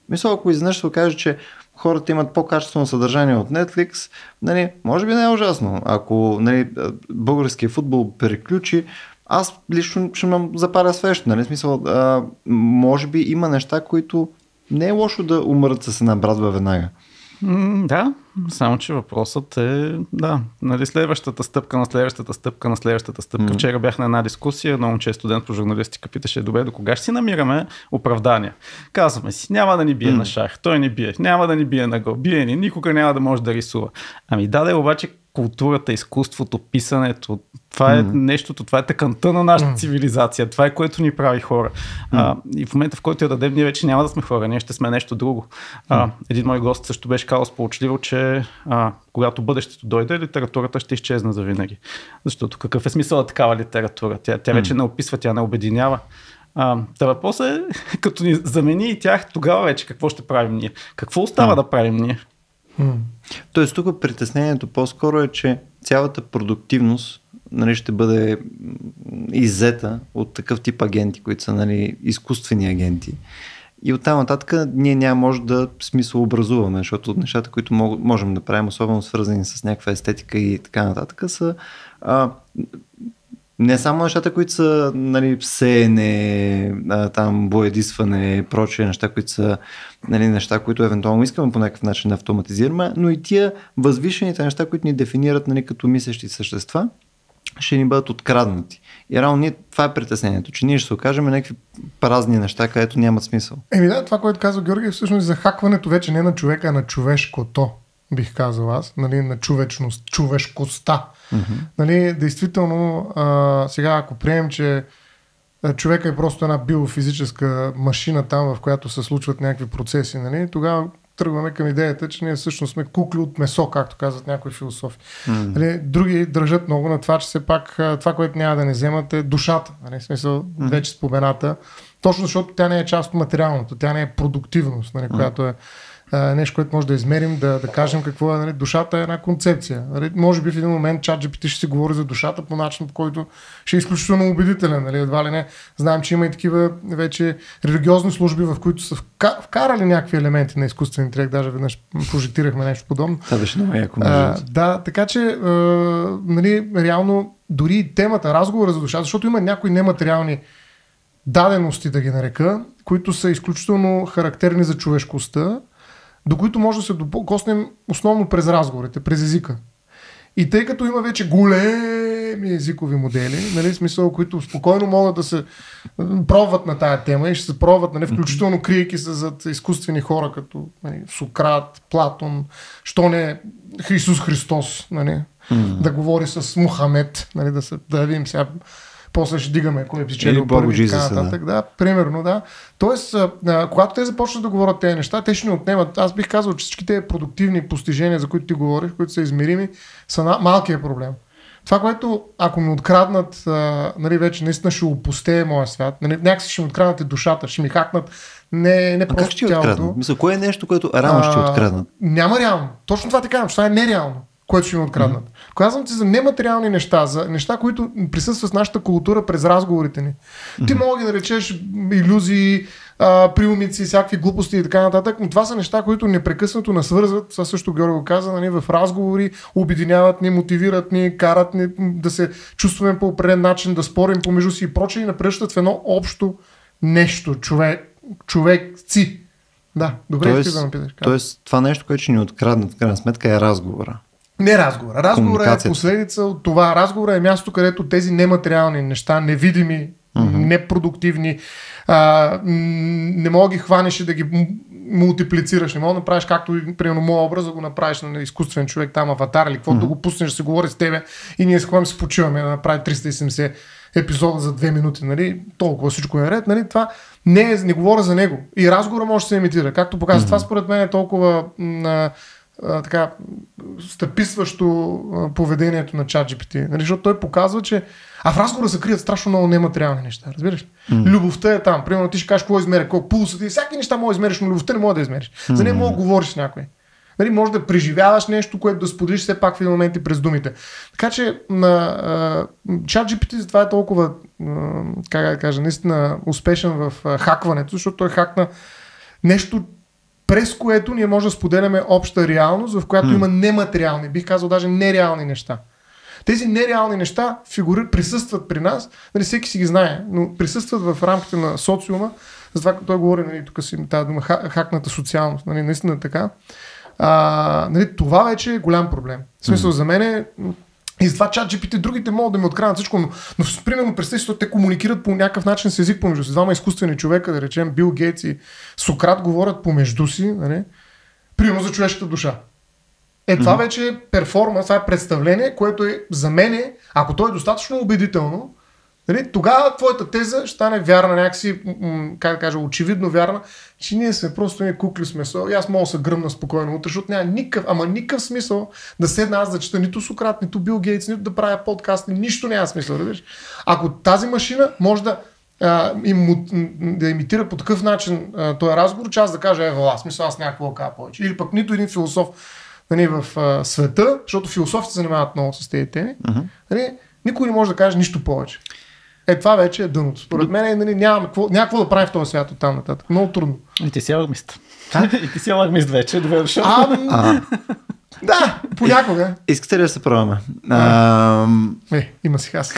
Мисля, ако изнъж се окаже, че хората имат по-качествено съдържание от Netflix, нали, може би не е ужасно. Ако нали, българския футбол переключи, аз лично ще ме запаля свещ. Нали? Смисъл, а, може би има неща, които не е лошо да умрат с една брадва веднага. Mm, да, само че въпросът е, да, нали, следващата стъпка на следващата стъпка на следващата стъпка. Mm. Вчера бях на една дискусия, много че студент по журналистика питаше, добре, до кога ще си намираме оправдания? Казваме си, няма да ни бие mm. на шах, той ни бие, няма да ни бие на гол, бие ни, никога няма да може да рисува. Ами да, да, обаче културата, изкуството, писането, това е mm. нещото, това е тъканта на нашата mm. цивилизация, това е което ни прави хора. Mm. А, и в момента, в който я дадем, ние вече няма да сме хора, ние ще сме нещо друго. А, един мой гост също беше казал сполучливо, че а, когато бъдещето дойде, литературата ще изчезне завинаги. Защото какъв е смисъл на такава литература? Тя, тя вече mm. не описва, тя не обединява. А, та въпрос е, като ни замени и тях, тогава вече какво ще правим ние? Какво остава mm. да правим ние? Hmm. Тоест тук притеснението по-скоро е, че цялата продуктивност нали, ще бъде иззета от такъв тип агенти, които са нали, изкуствени агенти. И оттам нататък ние няма може да смисъл образуваме, защото от нещата, които мог, можем да правим, особено свързани с някаква естетика и така нататък, са а, не само нещата, които са нали, всеене, там боядисване, прочие неща, които са нали, неща, които евентуално искаме по някакъв начин да автоматизираме, но и тия възвишените неща, които ни дефинират нали, като мислещи същества, ще ни бъдат откраднати. И реално ние, това е притеснението, че ние ще се окажем някакви празни неща, където нямат смисъл. Еми да, това, което казва Георги, е всъщност захакването вече не на човека, а на човешкото, бих казал аз, нали, на човечност, човешкостта. Mm-hmm. Нали, действително, а, сега ако приемем, че човека е просто една биофизическа машина там, в която се случват някакви процеси, нали, тогава тръгваме към идеята, че ние всъщност сме кукли от месо, както казват някои философи. Mm-hmm. Нали, други държат много на това, че все пак това, което няма да не вземат е душата. Нали, в смисъл, mm-hmm. вече спомената. Точно защото тя не е част от материалното, тя не е продуктивност, нали, mm-hmm. която е нещо, което може да измерим, да, да кажем какво е. Нали, душата е една концепция. Нали, може би в един момент ChatGPT ще си говори за душата по начин, по който ще е изключително убедителен. Нали, едва ли не. Знаем, че има и такива вече религиозни служби, в които са вкарали някакви елементи на изкуствен интелект. Даже веднъж прожектирахме нещо подобно. Това беше много яко. А, да, така че а, нали, реално дори и темата, разговора за душата, защото има някои нематериални дадености, да ги нарека, които са изключително характерни за човешкостта, до които може да се докоснем основно през разговорите, през езика. И тъй като има вече големи езикови модели, нали, смисъл, които спокойно могат да се пробват на тая тема и ще се пробват, нали, включително криейки се зад изкуствени хора, като нали, Сократ, Платон, що не Исус Христос, нали, mm-hmm. да говори с Мухамед, нали, да, се, да видим сега. После ще дигаме кой е печелил първи и така нататък. Да. Да, примерно, да. Тоест, а, когато те започнат да говорят тези неща, те ще ни отнемат. Аз бих казал, че всички тези продуктивни постижения, за които ти говориш, които са измерими, са на малкият проблем. Това, което ако ми откраднат, а, нали, вече наистина ще опустее моя свят, нали, някакси ще ми откраднат и душата, ще ми хакнат не, не просто как тялото. Мисля, кое е нещо, което реално ще откраднат? Няма реално. Точно това ти казвам, че това е нереално, което ще ми откраднат. Mm-hmm. Казвам ти за нематериални неща, за неща, които присъстват в нашата култура през разговорите ни. Mm-hmm. Ти мога да наречеш илюзии, а, приумици, всякакви глупости и така нататък, но това са неща, които непрекъснато насвързват, това също Георги го каза, нали, в разговори, обединяват ни, мотивират ни, карат ни да се чувстваме по определен начин, да спорим помежду си и прочее и напрещат в едно общо нещо, човек, човекци. Да, добре тоест, искаш да ме питаш. Тоест, това нещо, което ще ни откраднат, в крайна сметка е разговора. Не разговора. Разговора е последица от това. Разговора е място, където тези нематериални неща, невидими, uh-huh. непродуктивни, а, не мога ги хванеш и да ги мултиплицираш. Не мога да направиш както, примерно, моят образ, да го направиш на изкуствен човек, там аватар или каквото uh-huh. да го пуснеш, да се говори с тебе и ние с ходим се почиваме да направи триста и седемдесет епизода за две минути, нали? Толкова всичко е ред, нали? Това не, е, не говоря за него. И разговора може да се имитира. Както показва, uh-huh. това според мен е толкова м- Uh, така, стъписващо uh, поведението на ChatGPT. Нали, защото той показва, че а в разговора се крият страшно много нематериални неща. Разбираш ли? Mm. Любовта е там. Примерно ти ще кажеш какво измеря, колко пулсът и всяки неща може да измериш, но любовта не може да измериш. Mm. За нея може да говориш с някой. Нали, може да преживяваш нещо, което да споделиш все пак в един момент и през думите. Така че на uh, ChatGPT затова е толкова uh, как да кажа, наистина успешен в uh, хакването, защото той хакна нещо през което ние може да споделяме обща реалност, в която mm. има нематериални, бих казал даже нереални неща. Тези нереални неща фигури, присъстват при нас, нали, всеки си ги знае, но присъстват в рамките на социума, за това като той говори, нали, тук си тази дума, хакната социалност, нали, наистина така. А, нали, това вече е голям проблем. В смисъл, mm. за мен е, и с това ChatGPT другите могат да ми откранат всичко, но, но примерно представи си, те комуникират по някакъв начин с език помежду си. Двама изкуствени човека, да речем Бил Гейтс и Сократ, говорят помежду си, нали, примерно за човешката душа. Е, това mm-hmm. вече е перформанс, това е представление, което е за мен, ако то е достатъчно убедително, нали, тогава твоята теза ще стане вярна, някакси, м- как да кажа, очевидно вярна, че ние сме просто ние кукли с месо и аз мога да се гръмна спокойно утре, защото няма никакъв, ама никакъв смисъл да седна аз да чета нито Сократ, нито Бил Гейтс, нито да правя подкаст, нищо няма смисъл, разбираш. Ако тази машина може да, а, им, да имитира по такъв начин а, този разговор, че аз да кажа, ева, аз смисъл, аз някакво кажа повече. Или пък нито един философ, нали, в а, света, защото философите се занимават много с тези теми, uh-huh. нали, никой не може да каже нищо повече. Е, това вече е дъното. Според мен нали, няма какво да правим в този свят от там нататък. Много трудно. И ти си алагмист. И ти си алагмист вече. Добре дошъл. А, да, понякога. Искате ли да се пробваме? А... Е, има си аз.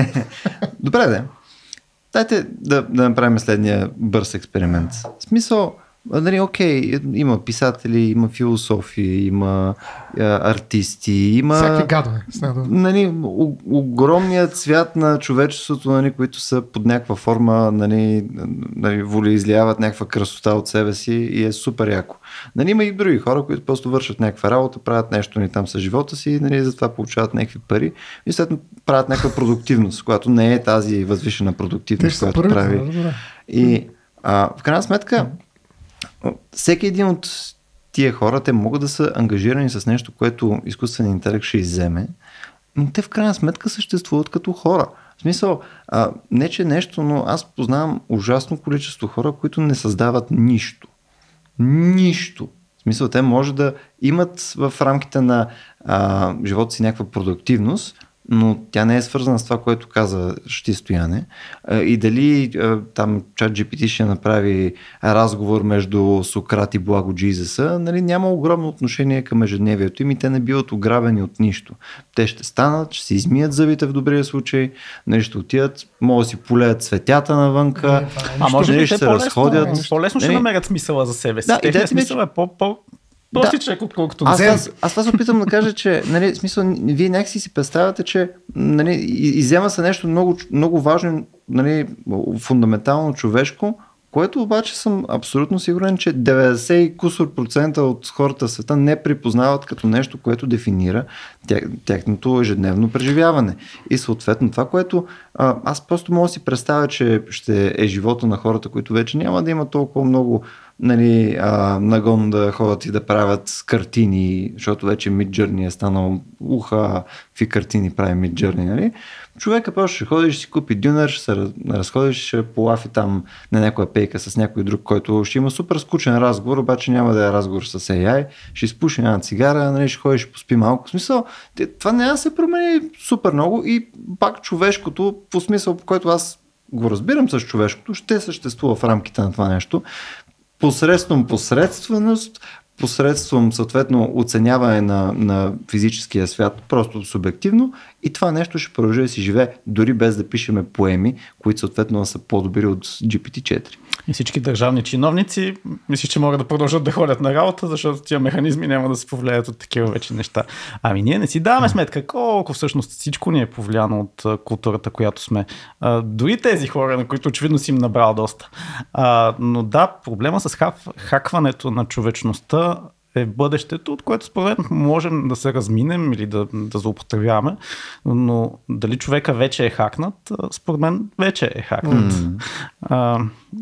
Добре, да. Дайте да, да направим следния бърз експеримент. В смисъл, нали, окей, има писатели, има философи, има а, артисти, има... Всякакви гадове. Нали, о, огромният свят на човечеството, нали, които са под някаква форма, нали, нали, волеизляват някаква красота от себе си и е супер яко. Нали, има и други хора, които просто вършат някаква работа, правят нещо нали, там с живота си, нали, затова получават някакви пари и след правят някаква продуктивност, която не е тази възвишена продуктивност, която прави. Да, и а, в крайна сметка всеки един от тия хора, те могат да са ангажирани с нещо, което изкуственият интелект ще изземе, но те в крайна сметка съществуват като хора. В смисъл, а, не че нещо, но аз познавам ужасно количество хора, които не създават нищо. Нищо. В смисъл, те може да имат в рамките на а, живота си някаква продуктивност, но тя не е свързана с това, което каза Щи Стояне. И дали там ChatGPT ще направи разговор между Сократ и Благо Джизеса, нали, няма огромно отношение към ежедневието им и те не биват ограбени от нищо. Те ще станат, ще си измият зъбите в добрия случай, нали, ще отидат, могат да си полеят цветята навънка, не, а може би ще се по-лесно, разходят. По-лесно ще намерят смисъла за себе си. Да, техният смисъл е по- по- Простичък, да. Отколкото аз, аз, аз това се опитам да кажа, че нали, смисъл, вие някакси си представяте, че нали, иззема се нещо много, много важно, нали, фундаментално човешко, което обаче съм абсолютно сигурен, че деветдесет кусор процента от хората в света не припознават като нещо, което дефинира тя, тяхното ежедневно преживяване. И съответно това, което а, аз просто мога да си представя, че ще е живота на хората, които вече няма да има толкова много нали, а, нагон да ходят и да правят картини, защото вече Midjourney е станал уха, какви картини прави Midjourney, нали? Човека просто ще ходи, ще си купи дюнер, ще се разходиш, ще полафи там на някоя пейка с някой друг, който ще има супер скучен разговор, обаче няма да е разговор с Ей Ай, ще изпуши една цигара, нали, ще ходи, ще поспи малко. В смисъл, това няма да се промени супер много и пак човешкото, по смисъл, по който аз го разбирам с човешкото, ще съществува в рамките на това нещо. Посредством посредственост, посредством съответно оценяване на, на физическия свят, просто субективно и това нещо ще продължи да си живее, дори без да пишеме поеми, които съответно са по-добри от Джи Пи Ти четири. И всички държавни чиновници мисля, че могат да продължат да ходят на работа, защото тия механизми няма да се повлияят от такива вече неща. Ами ние не си даваме сметка колко всъщност всичко ни е повлияно от културата, която сме. А, дори тези хора, на които очевидно си им набрал доста. А, но да, проблема с хак, хакването на човечността е бъдещето, от което според мен можем да се разминем или да, да злоупотребяваме, но дали човека вече е хакнат, според мен вече е хакнат. Mm. А,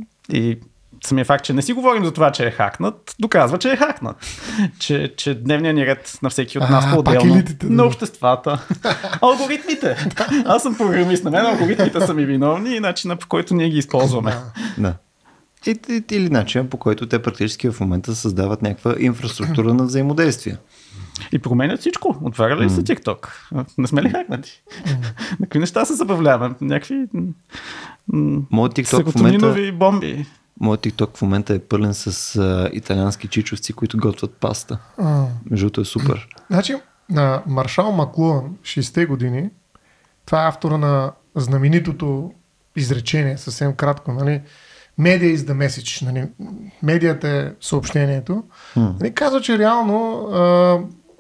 и самия факт, че не си говорим за това, че е хакнат, доказва, че е хакнат. че, че дневният ни ред на всеки от нас по-отделно, на обществата, алгоритмите. Аз съм програмист, на мен алгоритмите са ми виновни и начина, по който ние ги използваме. Да. И, и, или начин, по който те практически в момента създават някаква инфраструктура на взаимодействие. И променят всичко. Отваря ли се TikTok? Не сме ли хакнати? На какви неща се забавляваме? Някакви Моят TikTok в момента... бомби. моят TikTok в момента е пълен с а, италиански чичовци, които готвят паста. А. Между другото е супер. Значи, на Маршал Маклуан, шейсетте години, това е автора на знаменитото изречение, съвсем кратко, нали? Media is the message. Нали? Медията е съобщението. Hmm. Нали? Казва, че реално а,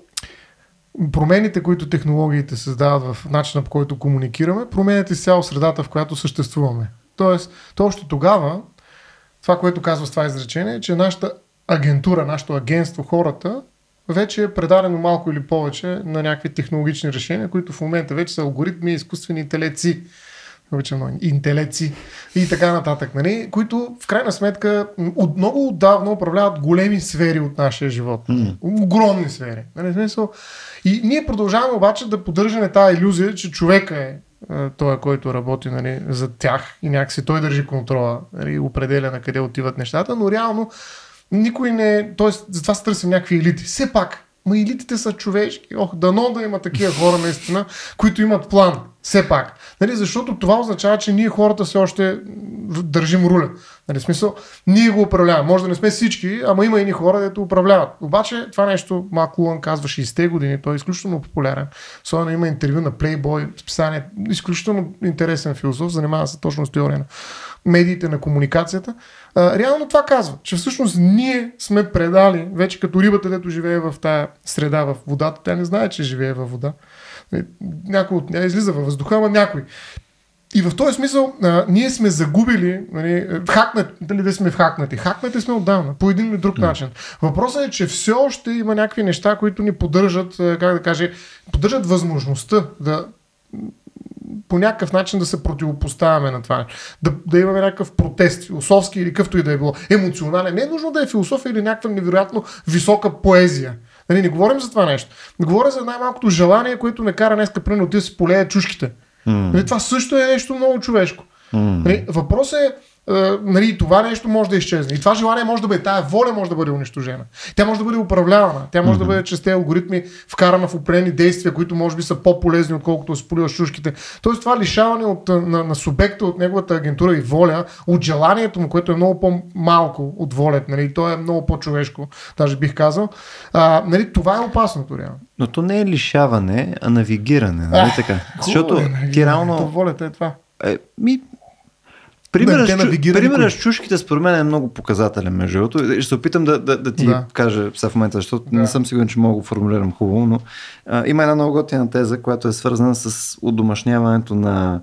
промените, които технологиите създават в начина, по който комуникираме, променят изцяло средата, в която съществуваме. Тоест, точно тогава, това, което казва с това изречение, е, че нашата агентура, нашето агентство, хората, вече е предадено малко или повече на някакви технологични решения, които в момента вече са алгоритми, изкуствени интелеци, интелеци и така нататък, нали? Които в крайна сметка от много отдавна управляват големи сфери от нашия живот. Mm. Огромни сфери. Нали? Смисъл? И ние продължаваме обаче да поддържаме тази илюзия, че човека е той, който работи, нали, за тях и някакси той държи контрола, нали, определя на къде отиват нещата, но реално никой не... Тоест, затова се търсим някакви елити. Все пак, ма елитите са човешки. Ох, дано да има такива хора наистина, които имат план. Все пак. Нали, защото това означава, че ние хората все още държим руля. Нали, смисъл, ние го управляваме. Може да не сме всички, ама има и ни хора, дето управляват. Обаче това нещо Маклуан казва шейсетте години, той е изключително популярен. Особено има интервю на Playboy, списание, изключително интересен философ, занимава се точно с теория на медиите, на комуникацията. А, реално това казва, че всъщност ние сме предали, вече като рибата, дето живее в тая среда в водата, тя не знае, че живее във вода. Някой от нея излиза във въздуха, ама някой. И в този смисъл а, ние сме загубили, нали, хакнати, дали да сме вхакнати. Хакнати сме отдавна, по един или друг mm. начин. Въпросът е, че все още има някакви неща, които ни поддържат, как да кажа, поддържат възможността да по някакъв начин да се противопоставяме на това. Да, да имаме някакъв протест, философски или какъвто и да е било. Емоционален. Не е нужно да е философия или някаква невероятно висока поезия. Нали, не говорим за това нещо. Не говоря за най-малкото желание, което ме кара днеска примерно да си полея чушките. Mm. Нали, това също е нещо много човешко. Mm. Нали, въпросът е, е, нали, това нещо може да изчезне. И това желание може да бъде, тая воля може да бъде унищожена. Тя може да бъде управлявана. Тя може mm-hmm. да бъде чрез тези алгоритми вкарана в определени действия, които може би са по-полезни, отколкото си полива чушките. Тоест това лишаване от, на, на субекта от неговата агентура и воля, от желанието му, което е много по-малко от волята, нали, то е много по-човешко, даже бих казал. А, нали, това е опасното реално. Но то не е лишаване, а навигиране, нали така? Защото е, ти реално... То волята е това. Е, ми... Примерът с чушките според мен е много показателен между другото. Ще се опитам да, да, да ти да. кажа сега в момента, защото да. не съм сигурен, че мога да го формулирам хубаво, но а, има една много готина теза, която е свързана с удомашняването на,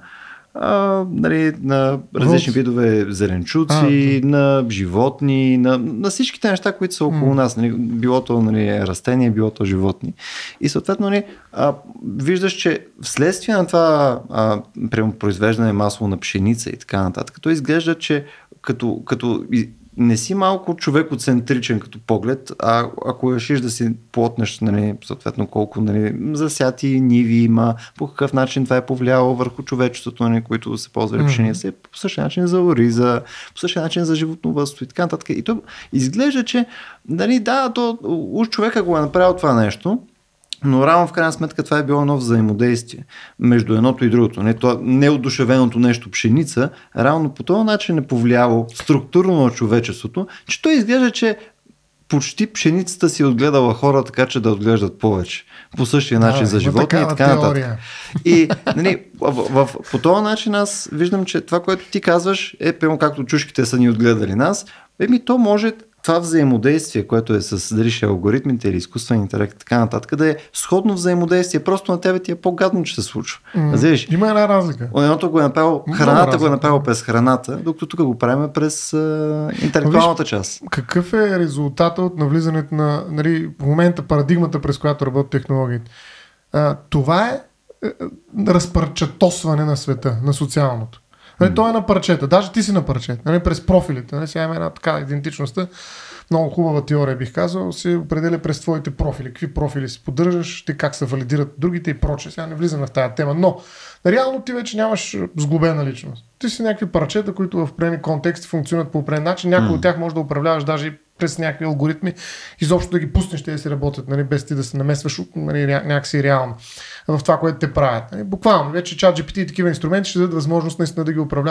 а, нали, на различни видове зеленчуци, а, на животни, на, на всичките неща, които са около м. нас. Нали, било то, нали, растения, било то животни. И съответно, нали, а, виждаш, че вследствие на това а, прямо произвеждане масово на пшеница и така нататък, то изглежда, че като, като не си малко човекоцентричен като поглед, а ако решиш да си плотнеш, нали, съответно колко, нали, засяти ниви има, по какъв начин това е повлияло върху човечеството, нали, които се ползвали mm-hmm. пшеница, по същия начин за ориза, по същия начин за животновъдство и така нататък. И то изглежда, че нали, да, то уж човека го е направил това нещо, но рано в крайна сметка това е било едно взаимодействие между едното и другото. Не, това неодушевеното нещо пшеница, равно по този начин е повлияло структурно на човечеството, че той изглежда, че почти пшеницата си отгледала хора, така че да отглеждат повече. По същия начин да, за животни и така нататък. И нали, в, в, по този начин аз виждам, че това, което ти казваш е прямо както чушките са ни отгледали нас, еми то може това взаимодействие, което е с дали ще алгоритмите или изкуствен интелект и така нататък, да е сходно взаимодействие, просто на тебе ти е по-гадно, че се случва. Mm, има една разлика. Едното го е направил, храната го е направил през храната, докато тук го правим през а, интелектуалната Виж, част. Какъв е резултатът от навлизането на, нали, в момента парадигмата, през която работят технологиите? А, това е, е разпарчатосване на света, на социалното. Нали, той е на парчета, даже ти си на парчета, нали, през профилите. Нали, сега има една така идентичността, много хубава теория бих казал, се определя през твоите профили. Какви профили си поддържаш, ти как се валидират другите и прочее. Сега не влизаме в тази тема, но реално ти вече нямаш сглобена личност. Ти си някакви парчета, които в определени контексти функционират по определен начин. Някои mm. от тях може да управляваш даже и през някакви алгоритми, изобщо да ги пуснеш, те да си работят, нали, без ти да се намесваш, нали, някакси реално в това, което те правят. Нали. Буквално, вече ChatGPT и такива инструменти ще дадат възможност наистина да ги управляваш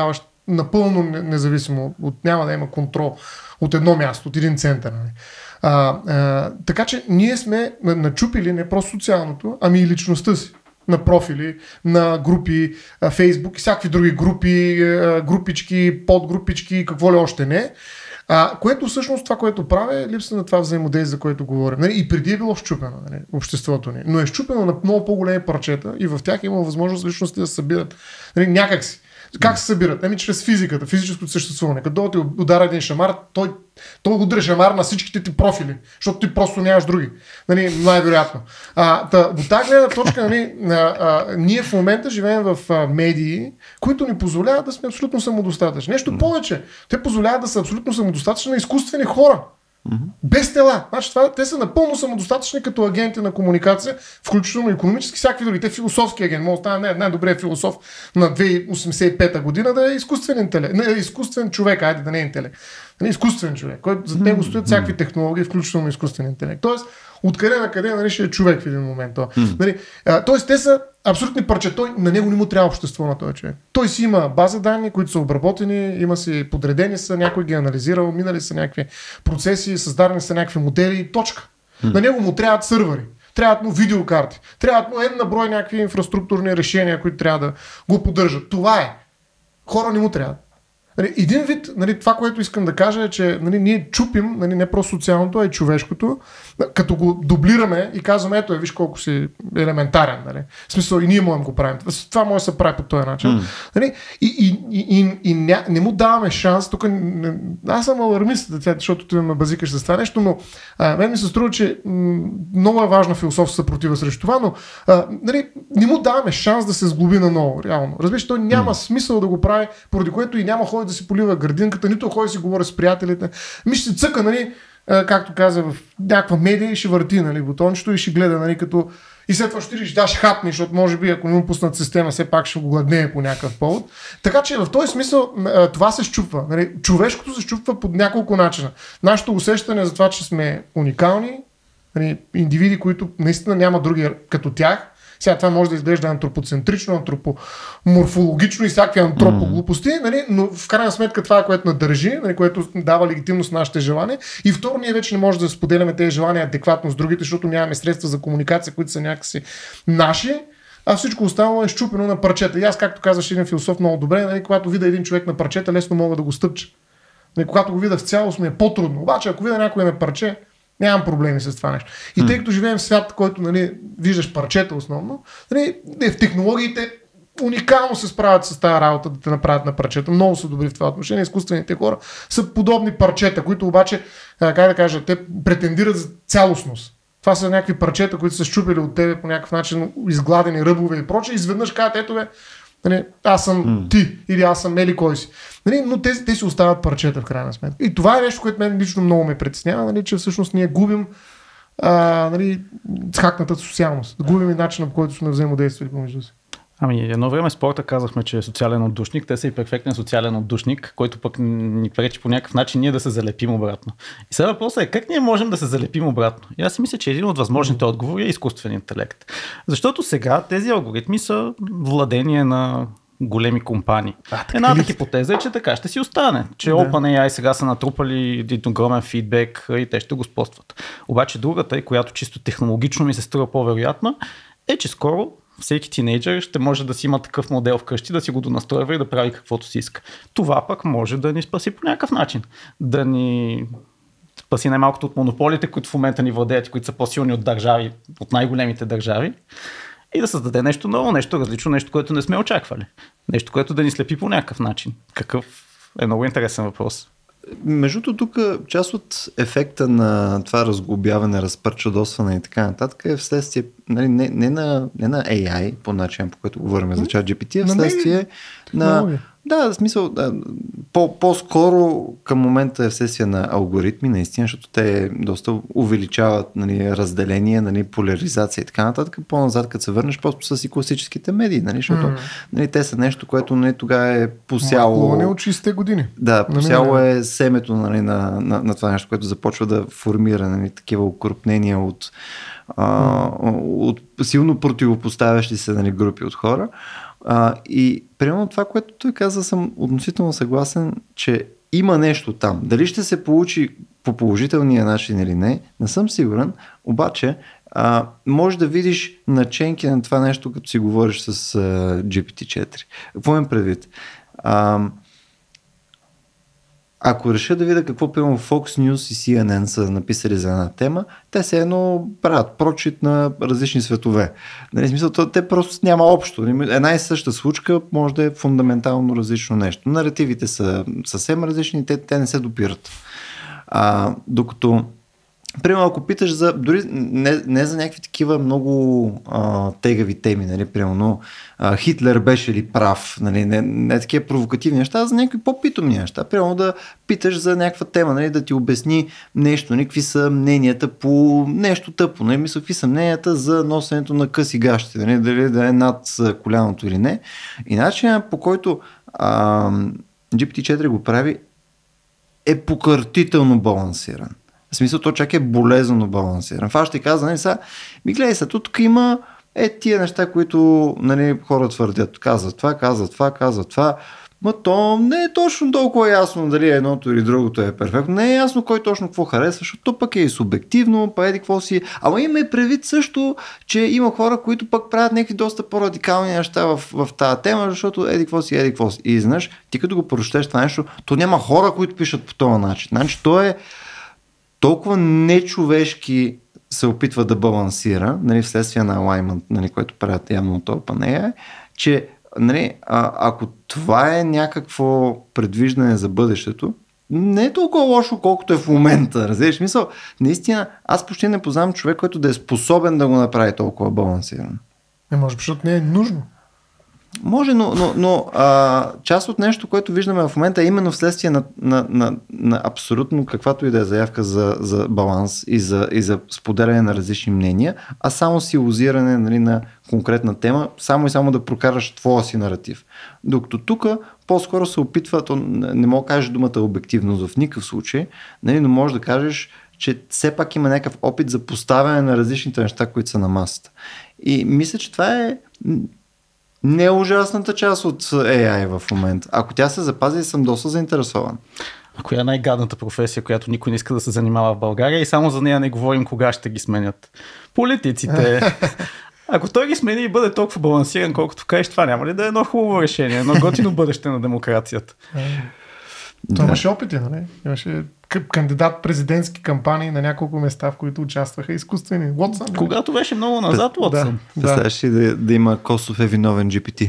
напълно независимо, от, няма да има контрол от едно място, от един център. Нали. А, а, така че ние сме начупили не просто социалното, ами и личността си. На профили, на групи, Фейсбук и всякакви други групи, групички, подгрупички, какво ли още не. А, което всъщност това, което прави, е липса на това взаимодействие, за което говорим. Нали, и преди е било щупено, нали, обществото ни, но е щупено на много по-големи парчета и в тях има възможност личности да се събират. Нали, някак си. Как се събират? Ами чрез физиката, физическото съществуване. Като ти удара един шамар, той, той удря шамар на всичките ти профили, защото ти просто нямаш други. Нали, най-вероятно. А, та, до тази гледна точка, нали, а, а, ние в момента живеем в а, медии, които ни позволяват да сме абсолютно самодостатъчни. Нещо повече. Те позволяват да са абсолютно самодостатъчни на изкуствени хора. Mm-hmm. Без тела. Значи, това, те са напълно самодостатъчни като агенти на комуникация, включително икономически, всякакви други. Те философски агент. Може да стане най-добрият философ на две хиляди осемдесет и пета година да е изкуствен интелект. Не, изкуствен човек, айде да не е интелект. Не, изкуствен човек, който зад него стоят всякакви технологии, включително изкуствен интелект. Тоест, откъде на къде, нали, ще е човек в един момент. То. Mm. Нали, а, тоест, те са абсолютни парче. Той, на него не му трябва общество на този човек. Той си има база данни, които са обработени, има си подредени са, някой ги е анализирал, минали са някакви процеси, създадени са някакви модели и точка. Mm. На него му трябват сървъри. Трябват му видеокарти. Трябват му една брой някакви инфраструктурни решения, които трябва да го поддържат. Това е. Хора не му трябват. Нали, един вид, нали, това, което искам да кажа е, че нали, ние чупим нали, не просто социалното, а и човешкото, като го дублираме и казваме, ето е, виж колко си елементарен. Нали. В смисъл и ние можем го правим. Това може да се прави по този начин. Mm. Нали, и и, и, и, и ня, не му даваме шанс. Тук, не, аз съм алармист, защото ти ме базикаш с това нещо, но а, мен ми се струва, че м- много е важна философска съпротива срещу това, но а, нали, не му даваме шанс да се сглоби на ново. Реално. Разбираш, той няма mm. смисъл да го прави, поради което и няма ходи да си полива градинката, нито ходи да си говори с приятелите. Ми ще се цъка, нали, както каза в някаква медия и ще върти нали, бутончето и ще гледа, нали, като и след това ще да ще хапни, защото може би ако не му пуснат система, все пак ще го гладнее по някакъв повод. Така че в този смисъл това се счупва. Нали, човешкото се счупва по няколко начина. Нашето усещане за това, че сме уникални, нали, индивиди, които наистина няма други като тях. Сега това може да изглежда антропоцентрично, антропоморфологично и всякакви антропоглупости, нали? Но в крайна сметка това е което надържи, нали? Което дава легитимност на нашите желания. И второ, ние вече не можем да споделяме тези желания адекватно с другите, защото нямаме средства за комуникация, които са някакси наши, а всичко останало е щупено на парчета. И аз, както казваше един философ много добре, нали? Когато видя един човек на парчета, лесно мога да го стъпча. Нали? Когато го видя в цялост, ми е по-трудно. Обаче, ако видя някой на парче, нямам проблеми с това нещо. И mm. тъй като живеем в свят, който нали, виждаш парчета основно, нали, в технологиите уникално се справят с тази работа да те направят на парчета. Много са добри в това отношение. Изкуствените хора са подобни парчета, които обаче, как да кажа, те претендират за цялостност. Това са някакви парчета, които са щупили от тебе по някакъв начин, изгладени ръбове и прочее. Изведнъж казват, ето бе, нали, аз съм mm. ти или аз съм ели кой си. Нали, но те, те си остават парчета в крайна сметка. И това е нещо, което мен лично много ме притеснява, нали, че всъщност ние губим а, нали, хакната социалност. Губим и начина, по който сме взаимодействали помежду си. Ами едно време спорта казахме, че е социален отдушник. Те са и перфектен социален отдушник, който пък ни пречи по някакъв начин ние да се залепим обратно. И сега въпросът е как ние можем да се залепим обратно. И аз си мисля, че един от възможните отговори е изкуствен интелект. Защото сега тези алгоритми са владение на големи компании. А, Едната хипотеза е, че така ще си остане. Че да. OpenAI сега са натрупали един огромен фидбек и те ще го спостват. Обаче другата, която чисто технологично ми се струва по-вероятна, е, че скоро всеки тинейджър ще може да си има такъв модел вкъщи, да си го донастройва и да прави каквото си иска. Това пък може да ни спаси по някакъв начин. Да ни спаси най-малкото от монополите, които в момента ни владеят и които са по-силни от държави, от най-големите държави. И да създаде нещо ново, нещо различно, нещо, което не сме очаквали. Нещо, което да ни слепи по някакъв начин. Какъв е много интересен въпрос. Между тук част от ефекта на това разглобяване, разпърчадосване и така нататък е вследствие нали, не, не, на, не на Ей Ай, по начин по който говорим за ChatGPT, а вследствие на... на да, в смисъл, да, по, по-скоро към момента е вследствие на алгоритми, наистина, защото те доста увеличават нали, разделение, нали, поляризация и така нататък. По-назад, като се върнеш, просто с и класическите медии, нали, защото mm. нали, те са нещо, което нали, тогава е посяло... Клоне от шейсетте години. Да, посяло е семето нали, на, на, на това нещо, което започва да формира нали, такива укрупнения от, а, mm. от силно противопоставящи се нали, групи от хора. А, и примерно това, което той каза, съм относително съгласен, че има нещо там. Дали ще се получи по положителния начин или не, не съм сигурен, обаче а, може да видиш наченки на това нещо, като си говориш с а, джи пи ти четири. Какво имам предвид? А, ако реша да видя какво примерно Fox News и Си Ен Ен са написали за една тема, те се едно правят прочит на различни светове. Нали, смисъл, те просто няма общо. Една и съща случка може да е фундаментално различно нещо. Наративите са съвсем различни, те, те не се допират. А, докато примерно, ако питаш за, дори не, не за някакви такива много а, тегави теми, нали, примерно а, Хитлер беше ли прав, нали, не, не такива провокативни неща, а за някакви по-питомни неща. Примерно да питаш за някаква тема, нали, да ти обясни нещо, нали, какви са мненията по нещо тъпо, нали, мисля, какви са мненията за носенето на къси гащи, нали, дали да е над коляното или не. И начинът, по който а, джи пи ти четири го прави, е покъртително балансиран. В смисъл, то чак е болезнено балансиран. Това ще ти каза, нали, сега, ми гледай се, тук има е тия неща, които, нали, хора твърдят. Казват това, казват това, казват това. Ма то не е точно толкова ясно дали едното или другото е перфектно. Не е ясно кой точно какво харесва, защото то пък е и субективно, па еди какво си. Ама има и предвид също, че има хора, които пък правят някакви доста по-радикални неща в, в тази тема, защото еди какво си, еди какво си. И знаеш, ти като го прочетеш това нещо, то няма хора, които пишат по този начин. Значи то е толкова нечовешки се опитва да балансира, нали, вследствие на alignment, нали, което правят явно от OpenAI, че, нали, а, ако това е някакво предвиждане за бъдещето, не е толкова лошо, колкото е в момента. Разбираш мисъл? Наистина, аз почти не познавам човек, който да е способен да го направи толкова балансиран. Не може, защото не е нужно. Може, но, но, но а, част от нещо, което виждаме в момента е именно вследствие на, на, на, на абсолютно каквато и да е заявка за, за баланс и за, и за споделяне на различни мнения, а само силозиране, нали, на конкретна тема, само и само да прокараш твоя си наратив. Докато тук по-скоро се опитва, то не мога да кажеш думата обективност в никакъв случай, нали, но можеш да кажеш, че все пак има някакъв опит за поставяне на различните неща, които са на масата. И мисля, че това е не е ужасната част от Ей Ай в момента. Ако тя се запази, съм доста заинтересован. А коя е най-гадната професия, която никой не иска да се занимава в България и само за нея не говорим кога ще ги сменят? Политиците. Ако той ги смени и бъде толкова балансиран, колкото кажеш, това няма ли да е едно хубаво решение, едно готино бъдеще на демокрацията? Това имаше опити, нали? Имаше кандидат президентски кампании на няколко места, в които участваха изкуствени. Уотсън. Когато беше много назад, Уотсън. Да, представяш ли да, да има Косов е виновен Джи Пи Ти?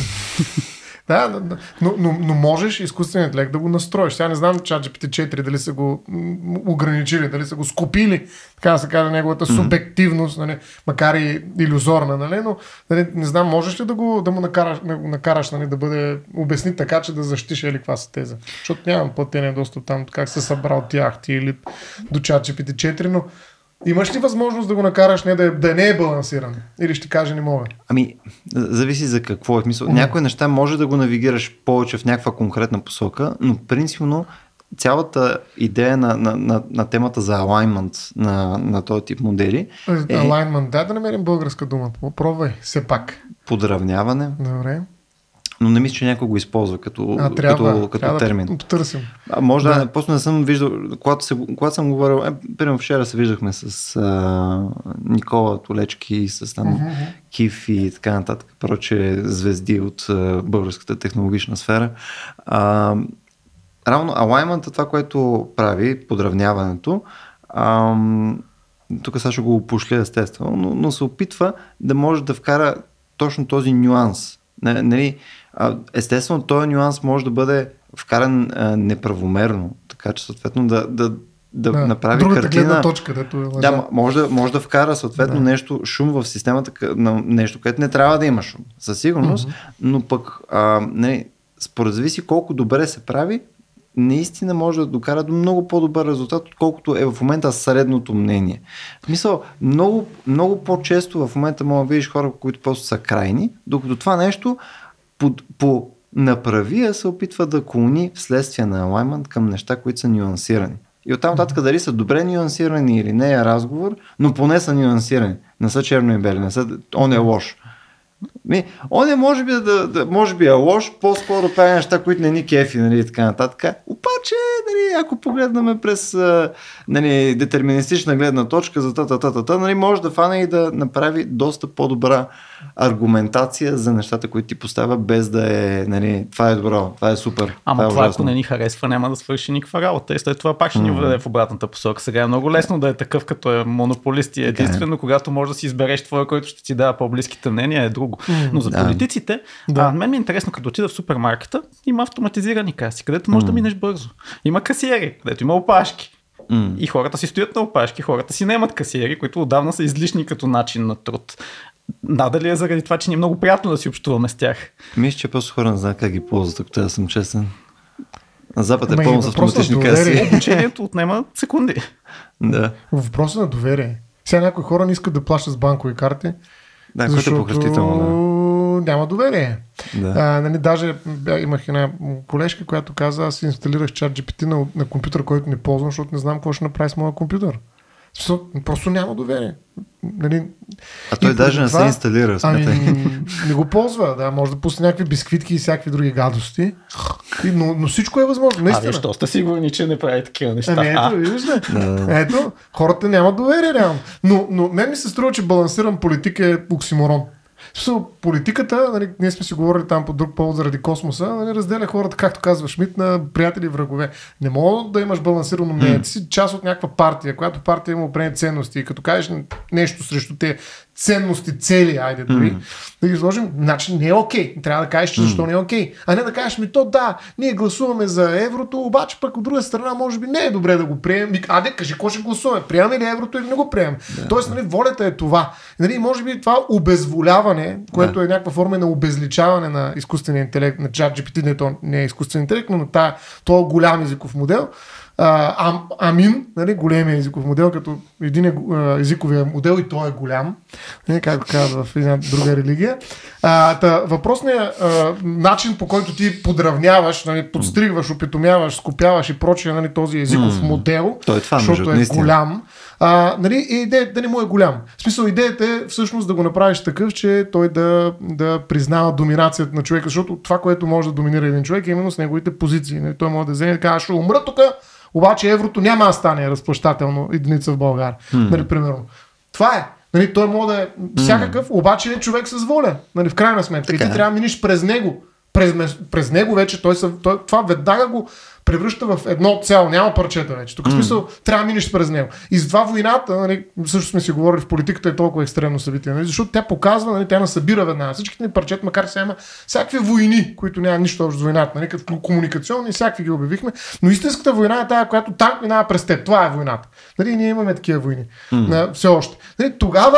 Да, да, но, но, но можеш изкуственият интелект да го настроиш. Сега не знам чат Джи Пи Ти четири дали са го ограничили, дали са го скопили, така да се каже, неговата mm-hmm. субективност, нали, макар и илюзорна, нали, но нали, не знам, можеш ли да, го, да му накараш, да, го накараш нали, да бъде обясни така, че да защитиш или каква са теза. Защото нямам платение доста там, как се събрал тяхти или до чат Джи Пи Ти четири, но имаш ли възможност да го накараш не да, е, да не е балансиран? Или ще каже не мога? Ами, зависи за какво е. Мисъл, mm-hmm. някои неща може да го навигираш повече в някаква конкретна посока, но принципно цялата идея на, на, на, на темата за alignment на, на този тип модели е... Alignment, да, да намерим българска дума. Пробвай, все пак. Подравняване. Добре. Но не мисля, че някой го използва като, а, трябва, като, като трябва термин. Да потърсим. А, може да, да просто не съм виждал, когато, се, когато съм говорил, е, примерно вчера се виждахме с а, Никола Толечки, с там uh-huh. Киф и така нататък, проче звезди от а, българската технологична сфера. А, равно alignment, това, което прави, подравняването, а, тук сега ще го опошля естествено, но, но се опитва да може да вкара точно този нюанс. Нали, естествено, този нюанс може да бъде вкаран а, неправомерно, така че съответно да, да, да, да направи другата картина. Гледна точка, дето е лъжа. Да, може да, може да вкара съответно да. нещо, шум в системата, нещо, което не трябва да има шум, със сигурност, mm-hmm. но пък а, нали, според зависи колко добре се прави, наистина може да докара до много по-добър резултат, отколкото е в момента средното мнение. В смисъл, много, много по-често в момента мога да видиш хора, които просто са крайни, докато това нещо по, по направия се опитва да клони вследствие на alignment към неща, които са нюансирани. И оттам нататък дали са добре нюансирани или не е разговор, но поне са нюансирани. Не са черно и бели, не са, он е лош. Ми, он е може би, да, да, може би е лош, по-скоро прави неща, които не ни кефи, нали, и така нататък. Обаче, нали, ако погледнем през нали, детерминистична гледна точка за та-та-та-та, нали, може да фане и да направи доста по-добра аргументация за нещата, които ти поставя, без да е, нали, това е добро, това е супер. Ама това, е това, ако не ни харесва, няма да свърши никаква работа и след това пак ще ни въведе в обратната посока. Сега е много лесно да е такъв, като е монополист и единствено, когато можеш да си избереш твоя, който ще ти дава по-близките мнения, е друго. Но за да. политиците, Да. а, мен ми е интересно, като отида в супермаркета, има автоматизирани каси, където можеш да минеш бързо. Има касиери, където има опашки. Mm. И хората си стоят на опашки, хората си наемат касиери, които отдавна са излишни като начин на труд. Надали е заради това, че ни е много приятно да си общуваме с тях. Мисля, че просто хора не знаят как ги ползват, ако трябва да съм честен. На Запад е Ама и пълно с въпросът автоматични е доверие. каси. Обучението отнема секунди. Да. Въпросът на доверие. Сега някои хора не искат да плащат с банкови карти, Да, което е защото похрестително. няма доверие. Да. А, нали, даже бя, имах една колежка, която каза, аз инсталирах ChatGPT на, на компютър, който не ползвам, защото не знам какво ще направи с моя компютър. Просто няма доверие. Нали, А той даже не това, се инсталира, смятай. Ами, не го ползва, да, може да пусне някакви бисквитки и всякакви други гадости, и, но, но всичко е възможно, А наистина. виж, то сте сигурни, че не прави такива неща. Ами А, ето, виждаш ли? Ето, хората нямат доверие реално. Но, но мен ми се струва, че балансиран политика е оксиморон. В смисъл, политиката, нали, ние сме си говорили там по друг повод заради космоса, нали, разделя хората, както казва Шмидт, на приятели и врагове. Не мога да имаш балансирано мнение. Ти си част от някаква партия, която партия има определени ценности и като кажеш нещо срещу те ценности, цели, айде дори, mm. да ги сложим, значи не е окей. Трябва да кажеш, че защо mm. не е окей. А не да кажеш ми то да, ние гласуваме за еврото, обаче пък от друга страна може би не е добре да го приемем. Аде, кажи, какво ще гласуваме? Приемаме ли еврото или не го приемем? Yeah. Тоест, нали, волята е това. Нали, може би това обезволяване, което yeah. е някаква форма на обезличаване на изкуствения интелект, на ChatGPT, не, то не е изкуствен интелект, но на тая, този голям езиков модел. Uh, ам, Амин, нали, големия езиков модел, като един е uh, езиковия модел и той е голям, нали, както казва в една друга религия. Uh, та, въпросният uh, начин, по който ти подравняваш, нали, подстригваш, опитомяваш, скопяваш и прочее, нали, този езиков mm. модел, той е това, защото е наистина. Голям. Uh, нали, идеята да не му е голям. В смисъл, идеята е всъщност да го направиш такъв, че той да, да признава доминацията на човека, защото това, което може да доминира един човек, е именно с неговите позиции. Нали, той може да вземе и да каже, ще умра тук, обаче еврото няма да стане разплащателно единица в България. Hmm. Нали, примерно. Това е. Нали, той може да е всякакъв, обаче е човек с воля. Нали, в крайна сметка. Така. И ти трябва да миниш през него. През, през него вече той, са, той това веднага го превръща в едно цяло. Няма парчета вече. Тук в смисъл трябва да миниш през него. И с това войната, нали, също сме си говорили в политиката, е толкова екстремно събитие. Нали, защото тя показва, нали, тя насъбира веднага. Всичките ни парчета, макар сега има всякакви войни, които няма нищо общо с войната. Нали, като комуникационни, всякакви ги обявихме. Но истинската война е тази, която танк минава през теб. Това е войната. Нали, ние имаме такива войни. Mm. Все още. Нали, тогава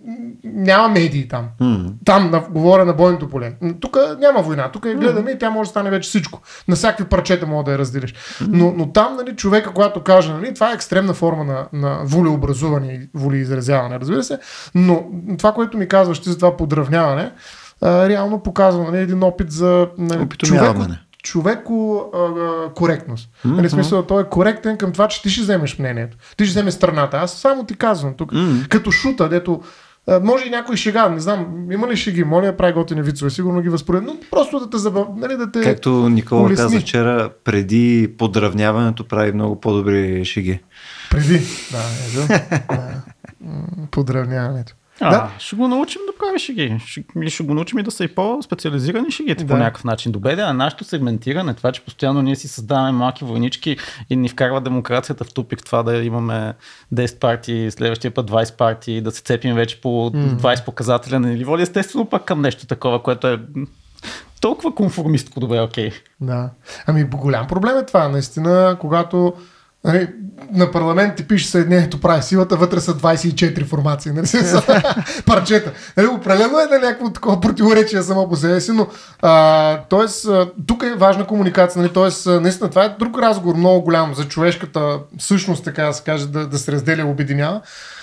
няма медии там. Mm. Там на, говоря на бойното поле. Тук няма война. Тук я гледаме и тя може да стане вече всичко. На всякакви парчета може да я разделиш. Но, но там, нали, човека, когато каже, нали, това е екстремна форма на, на волеобразуване и волеизразяване, разбира се, но това, което ми казваш ти за това подравняване, а, реално показва, нали, един опит за, нали, човеко, човеко а, а, коректност. Mm-hmm. Нали, смисъл, той е коректен към това, че ти ще вземеш мнението. Ти ще вземеш страната. Аз само ти казвам тук. Mm-hmm. Като шута, дето може и някой шега, не знам, има ли шеги, моля да прави готини вицове, сигурно ги възпоред, но просто да те забав... нали, да те Както Никола улесни. Каза вчера, преди подравняването прави много по-добри шеги. Преди, да, ето. Да. Подравняването. А, да. Ще го научим да прави шеги. Ще, ще го научим и да са и по-специализирани шегите да. по някакъв начин. Добре, а нашето сегментиране, това, че постоянно ние си създаваме малки войнички и ни вкарва демокрацията в тупик, това да имаме десет партии, следващия път двайсет партии, да се цепим вече по двайсет показателя на ниво, естествено пак към нещо такова, което е толкова конформистко. Добре, окей. Да. Ами голям проблем е това, наистина, когато нали, на парламент ти пише Съединението прави силата, вътре са двайсет и четири формации, нали, парчета. Нали, определено е на някакво такова противоречие само по себе си, но а, тоест, тук е важна комуникация, нали, тоест, наистина това е друг разговор, много голям за човешката същност, така да се каже, да, да се разделя и обединява.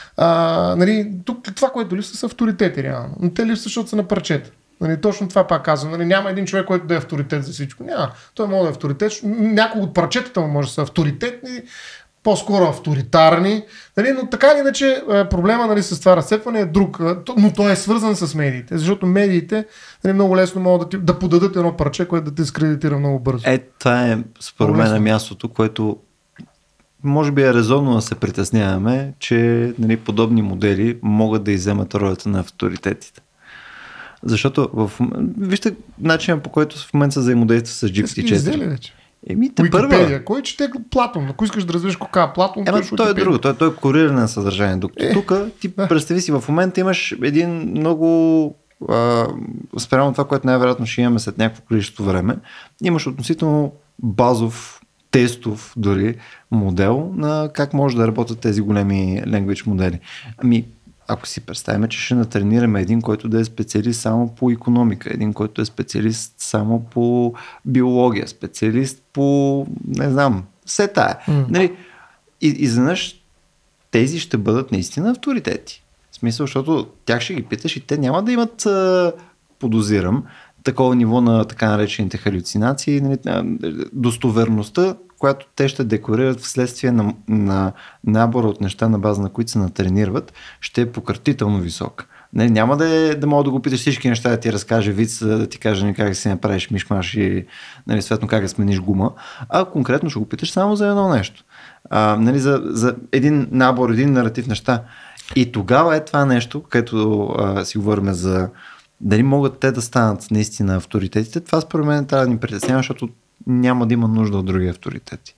А, нали, тук това, което липсва са авторитети реално, но те липсва, защото са на парчета. Нали, точно това пак казвам. Нали, няма един човек, който да е авторитет за всичко. Няма. Той може да е авторитет. Някои от парчетата му може да са авторитетни. по-скоро авторитарни, нали, но така или иначе проблема, нали, с това разцепване е друг, но той е свързан с медиите, защото медиите, нали, много лесно могат да, ти, да подадат едно парче, което да те скредитира много бързо. Е, това е според мен на мястото, което може би е резонно да се притесняваме, че, нали, подобни модели могат да изземат ролята на авторитетите. Защото в... вижте начинът, по който в момента се взаимодейства с джи пи ти четири. Еми, те първа. Кой чете Платон? Ако искаш да развиш кока Платон, Ема, той е друго. Той, той е кориране на съдържание. Докато е, тук ти да. представи си, в момента имаш един много а, спрямо това, което най-вероятно ще имаме след някакво количество време, имаш относително базов, тестов дори модел на как може да работят тези големи language модели. Ами, ако си представим, че ще натренираме един, който да е специалист само по икономика, един, който е специалист само по биология, специалист по, не знам, все тая. Mm. Нали, и изведнъж тези ще бъдат наистина авторитети. В смисъл, защото тях ще ги питаш и те няма да имат, подозирам, такова ниво на така наречените халюцинации, нали, достоверността, която те ще декорират вследствие на, на набора от неща, на база на които се натренират, ще е пократително висок. Не, няма да, е, да мога да го питаш всички неща, да ти разкаже виц, да ти каже нали, как да си направиш мишмаш и нали, светно как да смениш гума, а конкретно ще го питаш само за едно нещо. А, нали, за, за един набор, един наратив неща. И тогава е това нещо, където а, си говорим за дали могат те да станат наистина авторитетите. Това според мен трябва да ни притеснява, защото няма да има нужда от други авторитети.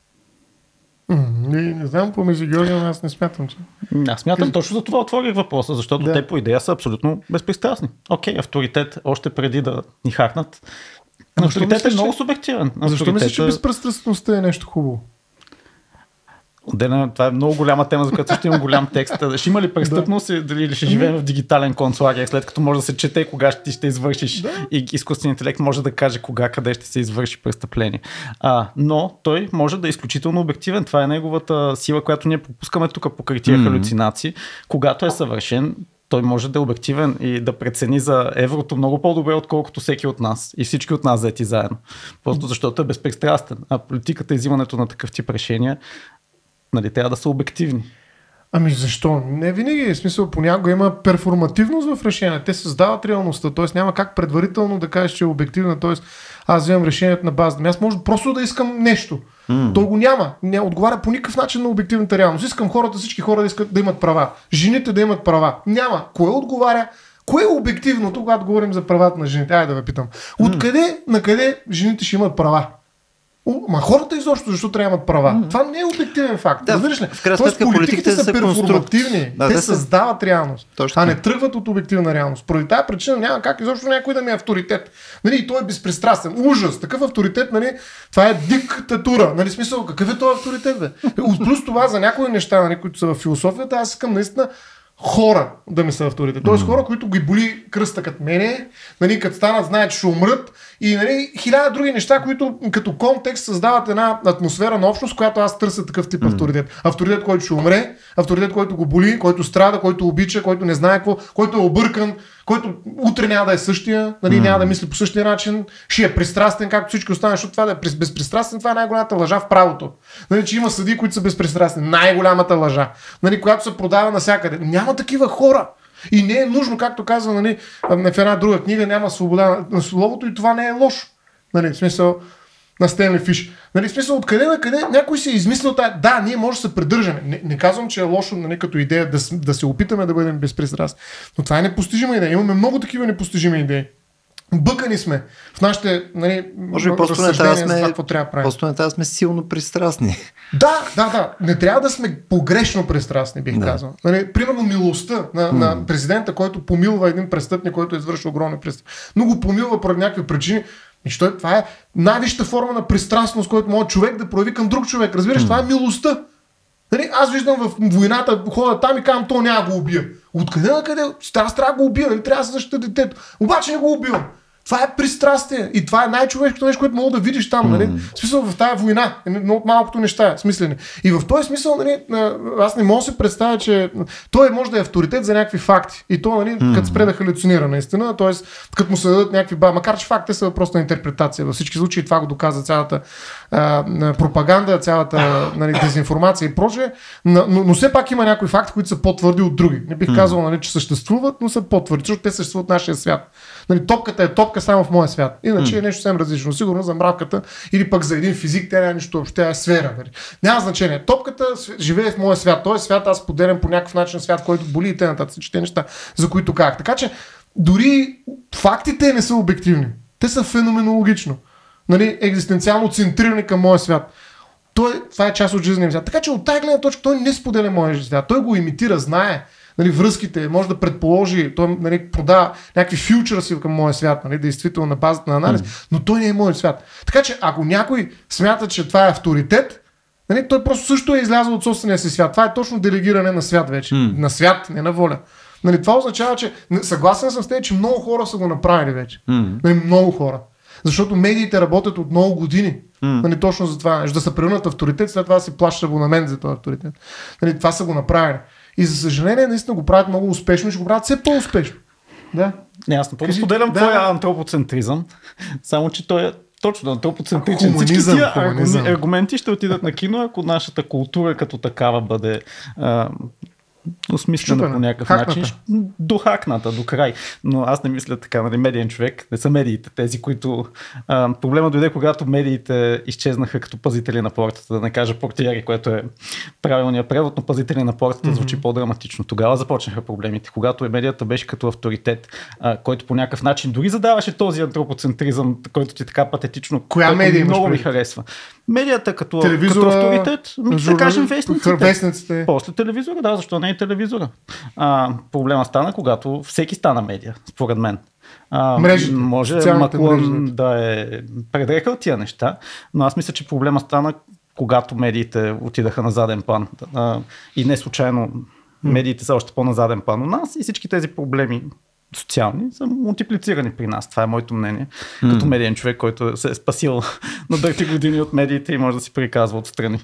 Не, не знам, помежи Георги, но аз не смятам, че... Аз смятам, точно за това отворих въпроса, защото да. те по идея са абсолютно безпристрастни. Окей, авторитет още преди да ни хакнат. Но авторитет е много субективен. Защо мислиш, че безпристрастността е нещо хубаво? Отделено, това е много голяма тема, за която също имам голям текст. Ще има ли престъпност да. или ще живеем в дигитален концлагер, след като може да се чете кога ще ти ще извършиш да. и изкуственият интелект може да каже кога, къде ще се извърши престъпление. А, но той може да е изключително обективен. Това е неговата сила, която ние пропускаме тук по тия mm-hmm. халюцинации. Когато е съвършен, той може да е обективен и да прецени за еврото много по-добре, отколкото всеки от нас и всички от нас заети заедно. Просто защото е безпристрастен. А политиката и взимането на такъв тип решения, нали, трябва да са обективни. Ами защо? Не винаги. В смисъл, понякога има перформативност в решение. Те създават реалността, т.е. няма как предварително да кажеш, че е обективна, т.е. аз вземам решението на база. Аз може просто да искам нещо. Mm. Той го няма. Не отговаря по никакъв начин на обективната реалност. Искам хората, всички хора да искат да имат права. Жените да имат права. Няма. Кое отговаря? Кое е обективното, когато говорим за правата на жените? Айде да ви питам. Откъде, mm. на къде жените ще имат права? Ма хората изобщо защо трябва да имат права? Mm-hmm. Това не е обективен факт. Да, разбираш ли? В крайна сметка политиките са перформативни. Да, те създават реалност, точно. А не тръгват от обективна реалност. Поради тази причина няма как изобщо някой да ми е авторитет. Нали, и той е безпристрастен. Ужас. Такъв авторитет, нали, това е диктатура. Нали, смисъл, какъв е този авторитет, бе? Плюс това за някои неща, нали, които са в философията, аз искам наистина хора да ми са авторитет. Тоест хора, които ги боли кръста като мене, нали, като станат, знаят, че ще умрат и нали, хиляда други неща, които като контекст създават една атмосфера на общност, която аз търся такъв тип авторитет. Авторитет, който ще умре, авторитет, който го боли, който страда, който обича, който не знае какво, който е объркан, който утре няма да е същия, нали, няма да мисли по същия начин, ще е пристрастен, както всички останали, защото това да е безпристрастен, това е най-голямата лъжа в правото. Нали, че има съдии, които са безпристрастни. Най-голямата лъжа. Нали, която се продава навсякъде. Няма такива хора. И не е нужно, както казва, нали, в една друга книга, няма свобода на словото и това не е лошо. Нали, в смисъл на Стенли Фиш. Нали, в смисъл откъде на къде някой се е измислил тая. Да, ние може да се придържаме. Не, не казвам, че е лошо, нали, като идея да, да се опитаме да бъдем безпристрастни. Но това е непостижима идея. Имаме много такива непостижими идеи. Бъкани сме в нашите, нали, може би просто не трябва да сме, трябва да просто не трябва да сме силно пристрастни. Да, да, да. Не трябва да сме погрешно пристрастни, бих да. казал. Нали, примерно милостта на, м-м. на президента, който помилва един престъпник, който е извършил огромни престъпления. Но го помилва поради някакви причини. И що, това е най-висшата форма на пристрастност, който може човек да прояви към друг човек. Разбираш, м-м. това е милостта. Нали, аз виждам в войната, ходя там и казвам, то няма го убия. Откъде на къде? Аз трябва да го убия, нали, трябва да се защита детето. Обаче не го убивам. Това е пристрастие и това е най-човешкото нещо, което мога да видиш там. Нали? В смисъл в тази война, едно от малкото неща, смислени. И в този смисъл, нали, аз не мога да се представя, че той може да е авторитет за някакви факти. И то, нали, mm-hmm. като спре да халюцинира наистина, т.е. като му се дадат някакви ба, макар че фактите са въпрос на интерпретация. Във всички случаи това го доказа цялата а, пропаганда, цялата нали, дезинформация и прочее. Но, но, но все пак има някои факти, които са по-твърди от други. Не бих mm-hmm. казал, нали, че съществуват, но са по-твърди, защото те съществуват в нашия свят. Нали, топката е топка само в моя свят. Иначе mm. е нещо съвсем различно. Сигурно за мравката или пък за един физик, тя няма нищо общо, тя е сфера. Нали. Няма значение. Топката живее в моя свят. Този свят аз поделям по някакъв начин свят, който боли и т.н. всички неща, за които казах. Така че дори фактите не са обективни. Те са феноменологично. Нали, екзистенциално центрирани към моя свят. Той, това е част от жизнения свят. Така че от тази гледна точка той не споделя моя свят. Той го имитира, знае. Нали, връзките, може да предположи, той нали, продава някакви фьючерси към моя свят, нали, действително на базата на анализ, mm. но той не е моят свят. Така че ако някой смята, че това е авторитет, нали, той просто също е излязъл от собствения си свят. Това е точно делегиране на свят вече. Mm. На свят, не на воля. Нали, това означава, че съгласен съм с теб, че много хора са го направили вече. Mm. Нали, много хора. Защото медиите работят от много години. Mm. Нали, точно за това. Да се превърнат авторитет, след това да си плащат абонамент за този авторитет. Нали, това са го направили. И за съжаление, наистина го правят много успешно и ще го правят все по-успешно. Да. Не, аз напълно споделям да. твоя антропоцентризъм, само че той е точно антропоцентричен. Всички тия хуманизъм. Аргументи ще отидат на кино, ако нашата култура като такава бъде а, осмислена по някакъв хакната. начин. До хакната, до край. Но аз не мисля така, нали, медиен човек. Не са медиите тези, които... А, проблема дойде, когато медиите изчезнаха като пазители на портата, да не кажа портиери, което е правилният превод, но пазители на портата mm-hmm. звучи по-драматично. Тогава започнаха проблемите. Когато медията беше като авторитет, а, който по някакъв начин дори задаваше този антропоцентризъм, който ти така патетично, коя медия много ми харесва. Медията като, като авторитет, да кажем вестниците. вестниците. После телевизора, да, защо не е телевизора. А, проблема стана, когато всеки стана медия, според мен. А, мрежите, може Маклън да е предрекал тия неща, но аз мисля, че проблема стана, когато медиите отидаха на заден план. А, и не случайно медиите са още по-на заден план у нас и всички тези проблеми социални са мултиплицирани при нас. Това е моето мнение. Mm. Като медиен човек, който се е спасил на дълги години от медиите и може да си приказва отстрани.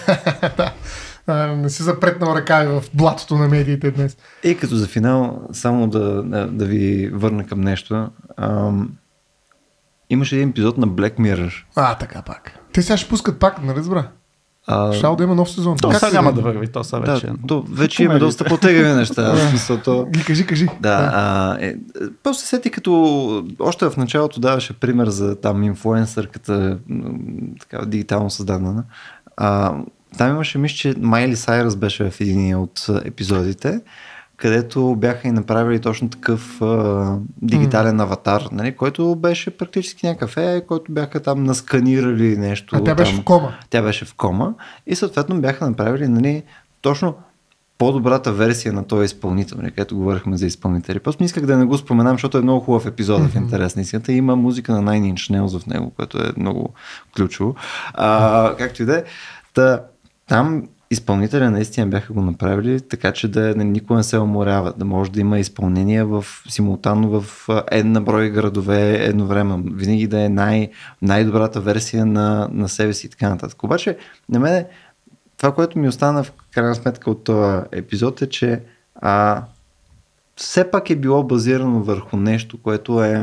Не си запретнал ръка в блатото на медиите днес. И като за финал, само да, да ви върна към нещо. Ам, имаше един епизод на Black Mirror. А, така пак. Те сега ще пускат пак, нали разбра? А... Шал да има нов сезон. То сега няма да върви, то сега вече. Да, то вече има доста по-тегави неща. В смисъл, то... Ги кажи, кажи. Да, а, е, просто сети като още в началото даваше пример за там инфлуенсърката, така дигитално създадена. А, там имаше, мисля, че Майли Сайръс беше в един от епизодите, където бяха и направили точно такъв а, дигитален mm. аватар, нали, който беше практически някакъв е, който бяха там насканирали нещо. А тя беше там, в кома. Тя беше в кома и съответно бяха направили, нали, точно по-добрата версия на този изпълнител, нали, където говорихме за изпълнители. Просто не исках да не го споменам, защото е много хубав епизод mm-hmm. в интерес на истината. Има музика на Nine Inch Nails в него, което е много ключово. А, както и да е. Та, там изпълнителя наистина бяха го направили, така че да никой не се уморява, да може да има изпълнение в, симултанно в една брой градове едновременно. Винаги да е най- най-добрата версия на, на себе си и така нататък. Обаче, на мен това, което ми остана в крайна сметка от този епизод е, че а, все пак е било базирано върху нещо, което е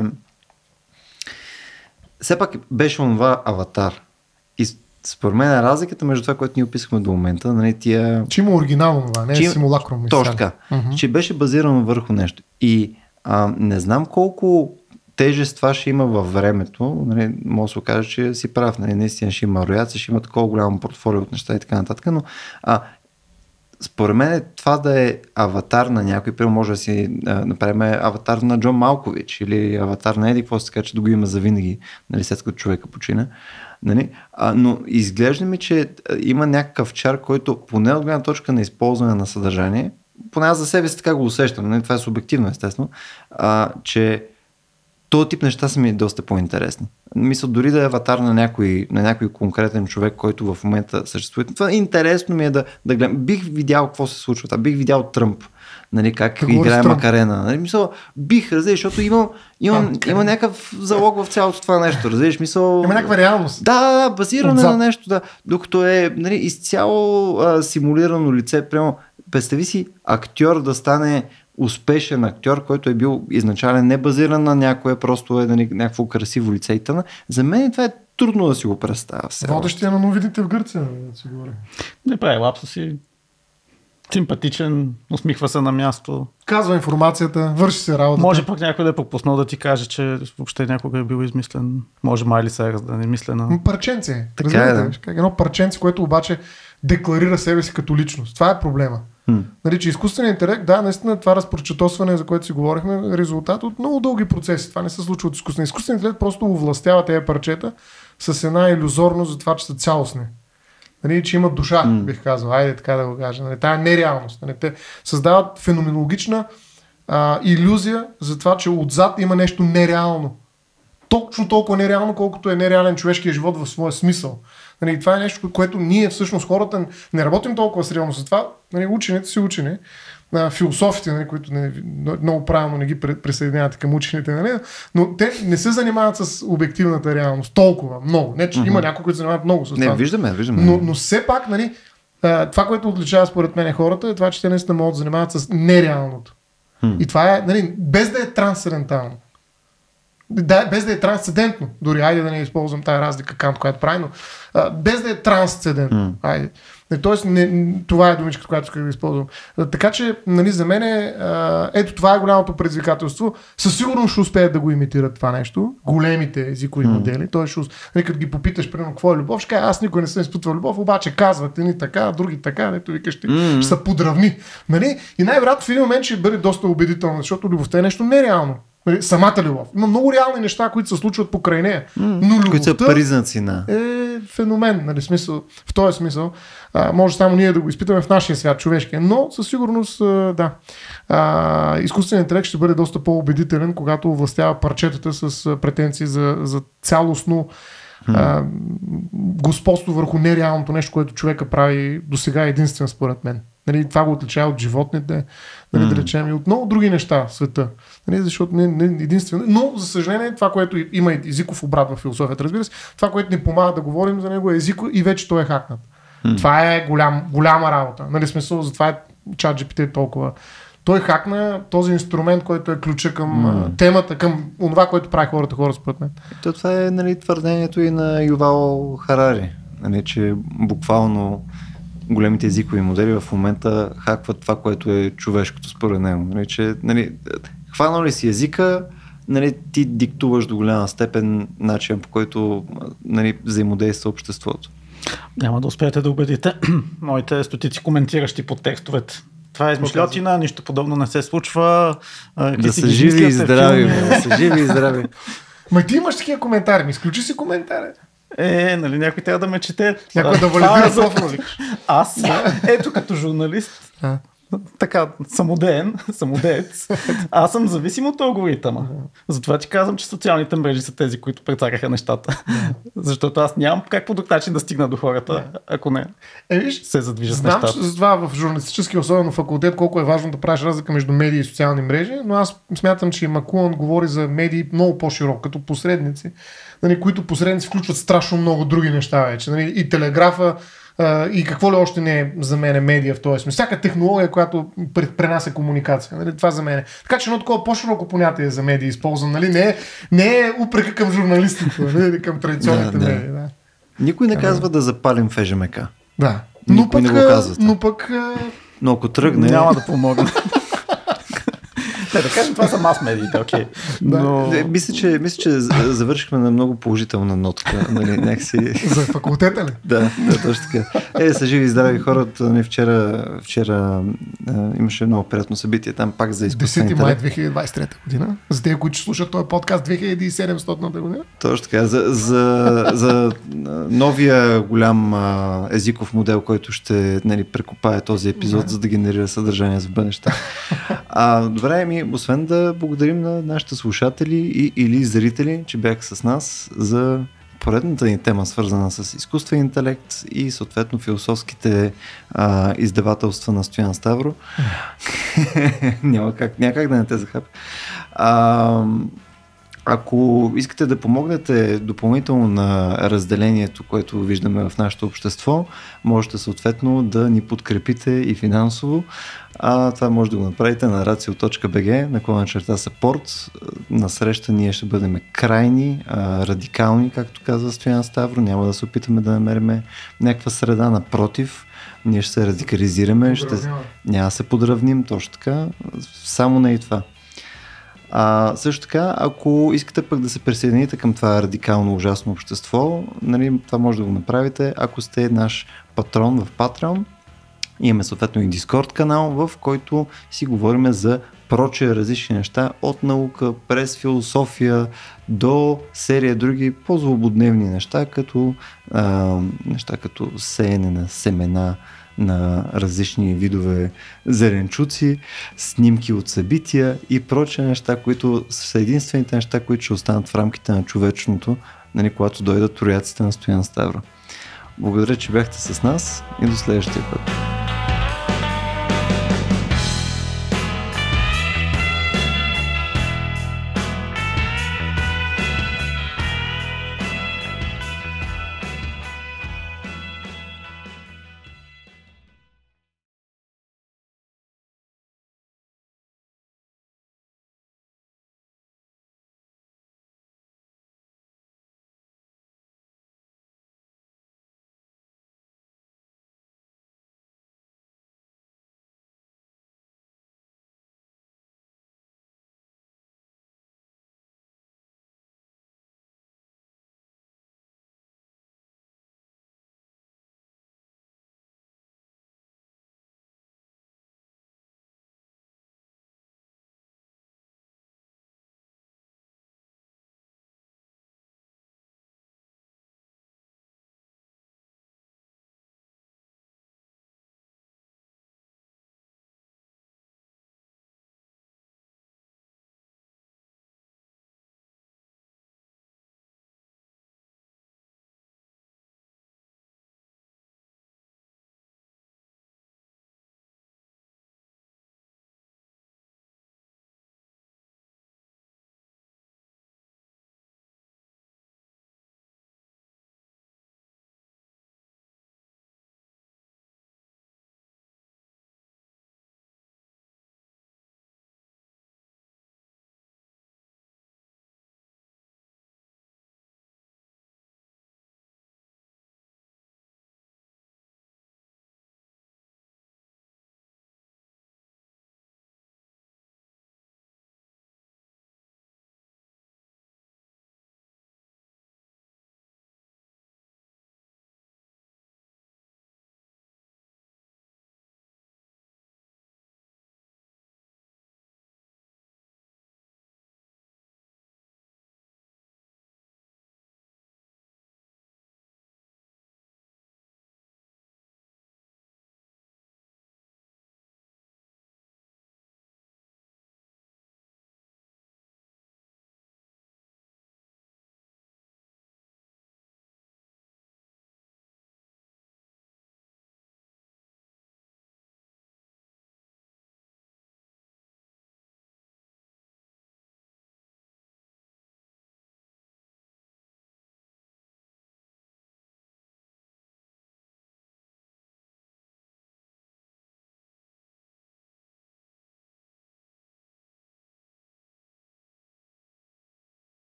все пак беше онова аватар. И според мен е разликата между това, което ние описахме до момента, нали, тия... Че има оригинално това, не е симулакрум. Точно така. Uh-huh. Че беше базирано върху нещо. И а, не знам колко тежест това ще има във времето. Нали, може да се окаже, че си прав. Нали, наистина ще има рояци, ще има такова голямо портфолио от неща и така нататък. Но а, според мен това да е аватар на някой, примерно може да си а, направим аватар на Джон Малкович или аватар на Еди, какво се така, че да го има завинаги, нали, след като човека почина. Нали? А, но изглежда ми, че има някакъв чар, който поне от гледна точка на използване на съдържание, поне аз за себе си така го усещам, нали? Това е субективно естествено, а, че този тип неща са ми доста по-интересни. Мисля, дори да е аватар на някой, на някой конкретен човек, който в момента съществува. Това интересно ми е да, да гледам. Бих видял какво се случва. Това. Бих видял Тръмп. Нали, как да играе Макарена. Нали, мисъл, бих, разбираш, защото имам, имам, а, има някакъв залог в цялото това нещо. Разбираш, мисъл... Има някаква реалност. Да, да, да, базиране на нещо. Да. Докато е нали, изцяло а, симулирано лице. Прямо, представи си актьор да стане успешен актьор, който е бил изначален не базиран на някое, просто е нали, някакво красиво лице и тъна. За мен това е трудно да си го представя. Водещия на новините в Гърция, да си говори. Не прави лапса си. Симпатичен, усмихва се на място. Казва информацията, върши се работа. Може пък някой да е пропуснал да ти каже, че въобще някога е бил измислен. Може Майли Сайръс да не е мислена. Парченце. Така е, да. Едно парченце, което обаче декларира себе си като личност. Това е проблема. Hmm. Нали, че изкуственият интелект, да, наистина това разпрочетосване, за което си говорихме, е резултат от много дълги процеси. Това не се случва от изкуственият. Изкуственият интелект просто овластява тези парчета с една илюзорност за това, че са цялостни. Нали, че имат душа, mm. бих казал. Айде така да го кажа. Нали, тая нереалност. Нали, те създават феноменологична а, илюзия за това, че отзад има нещо нереално. Точно толкова нереално, колкото е нереален човешкия живот в своя смисъл. Нали, това е нещо, което ние всъщност хората не работим толкова с реално. Затова нали, учените си учени, а, философите, нали, които не, много правилно не ги присъединяват към учените, нали, но те не се занимават с обективната реалност толкова много. Не, че mm-hmm. има някои, които се занимават много с това. Не, виждаме, виждаме. Но, но все пак, нали, това, което отличава според мен хората, е това, че те наистина могат да занимават с нереалното. Mm. И това е, нали, без да е трансцендентално. Да, без да е трансцендентно. Дори, айде да не използвам тази разлика, Кант, която прави, но а, без да е трансцендентно. Mm. Айде. Тоест, не, това е думичката, която исках да използвам. Така че, нали, за мен е, а, ето това е голямото предизвикателство. Със сигурност ще успеят да го имитират това нещо. Големите езикови mm. модели. Той ще, нали, като ги попиташ, примерно, какво е любов, ще кажа, аз никой не съм изпитвал любов, обаче казват едни така, други така, ето викаш, ще, mm. ще са подравни. Нали? И най-вероятно в един момент ще бъде доста убедително, защото любовта е нещо нереално. Самата любов. Има много реални неща, които се случват покрай нея. Mm, но любовта които са признаци на... е феномен, нали, смисъл, в този смисъл. А, може само ние да го изпитаме в нашия свят, човешкия, но със сигурност, а, да. А, изкуственият интелект ще бъде доста по-убедителен, когато овластява парчетата с претенции за, за цялостно mm. а, господство върху нереалното нещо, което човека прави до сега единствен според мен. Нали, това го отличава от животните, нали, mm. да речем и от много други неща в света. Нали, защото не, не единствено. Но, за съжаление, това, което има езиков обрат в философията, разбира се, това, което ни помага да говорим за него е езико и вече той е хакнат. Mm. Това е голям, голяма работа. Нали, смисъл, затова е ChatGPT е толкова. Той хакна този инструмент, който е ключа към mm. темата, към това, което прави хората, хора според мен. То това е нали, твърдението и на Ювал Харари, нали, че буквално големите езикови модели в момента хакват това, което е човешкото според него. Нали, че, нали, хванал ли си езика, нали, ти диктуваш до голяма степен начин, по който нали, взаимодейства обществото. Няма да успеете да убедите моите стотици коментиращи под текстовете. Това е измишлятина, нищо подобно не се случва. Да са живи и здрави. Да са живи и здрави. Ма ти имаш такива коментари, ми изключи си коментари. Е, нали, някой трябва да ме чете. Някой да валидира профила. Аз, ето като журналист, а. така, самодеен, самодеец, аз съм зависим от алгоритъма. Затова ти казвам, че социалните мрежи са тези, които прецакаха нещата. Защото аз нямам как по друг начин да стигна до хората, ако не е, виж, се задвижат знам, нещата. Знам, това в журналистически, особено факултет, колко е важно да правиш разлика между медии и социални мрежи, но аз смятам, че Маклуан говори за медии много по-широко, като посредници, нали, които посредници включват страшно много други неща вече. Нали, и телеграфа, Uh, и какво ли още не е за мен е медия в този смисъл. Всяка технология, която пренася комуникация. Нали? Това за мен е. Така че едно такова по-широко понятие за медии използвам. Нали? Не, е, не е упрека към журналистите, нали? Към традиционните да, медии. Да. Никой не казва да запалим ФЖМК. Да. Но пък, не го казвате. Но пък... Но ако тръгне... Няма да помогне. Не, да кажем, това са мас медиите, окей. Okay. Но... Не, мисля, че, мисля, че завършихме на много положителна нотка. Нали, някакси... За факултета ли? Да, да, точно така. Е, са живи и здрави хората. Нали, вчера вчера а, имаше много приятно събитие там пак за изкуствен десети май две хиляди двадесет и трета година. За тези, които слушат този подкаст две хиляди и седемстотната година. Точно така. За, за, за новия голям а, езиков модел, който ще нали, прекопае този епизод, да. За да генерира съдържание за бъдеще. А, добре, ми освен да благодарим на нашите слушатели и, или зрители, че бяха с нас за поредната ни тема, свързана с изкуствен интелект и съответно философските а, издавателства на Стоян Ставро. Няма как, няма как да не те захапя. А, ако искате да помогнете допълнително на разделението, което виждаме в нашето общество, можете съответно да ни подкрепите и финансово. А това може да го направите на racio точка би джи, наклона черта support. На среща ние ще бъдем крайни, а, радикални, както казва Стоян Ставро. Няма да се опитаме да намерим някаква среда, напротив. Ние ще се радикализираме, ще... няма да се подравним, точно така. Само не и това. А, също така, ако искате пък да се присъедините към това радикално ужасно общество, нали, това може да го направите, ако сте наш патрон в Patreon. Имаме съответно и Discord канал, в който си говорим за прочие различни неща, от наука, през философия до серия други по-злободневни неща, като а, неща като сеене на семена на различни видове зеленчуци, снимки от събития и прочие неща, които са единствените неща, които ще останат в рамките на човечното, нали, когато дойдат трояците на Стоян Ставро. Благодаря, че бяхте с нас и до следващия път.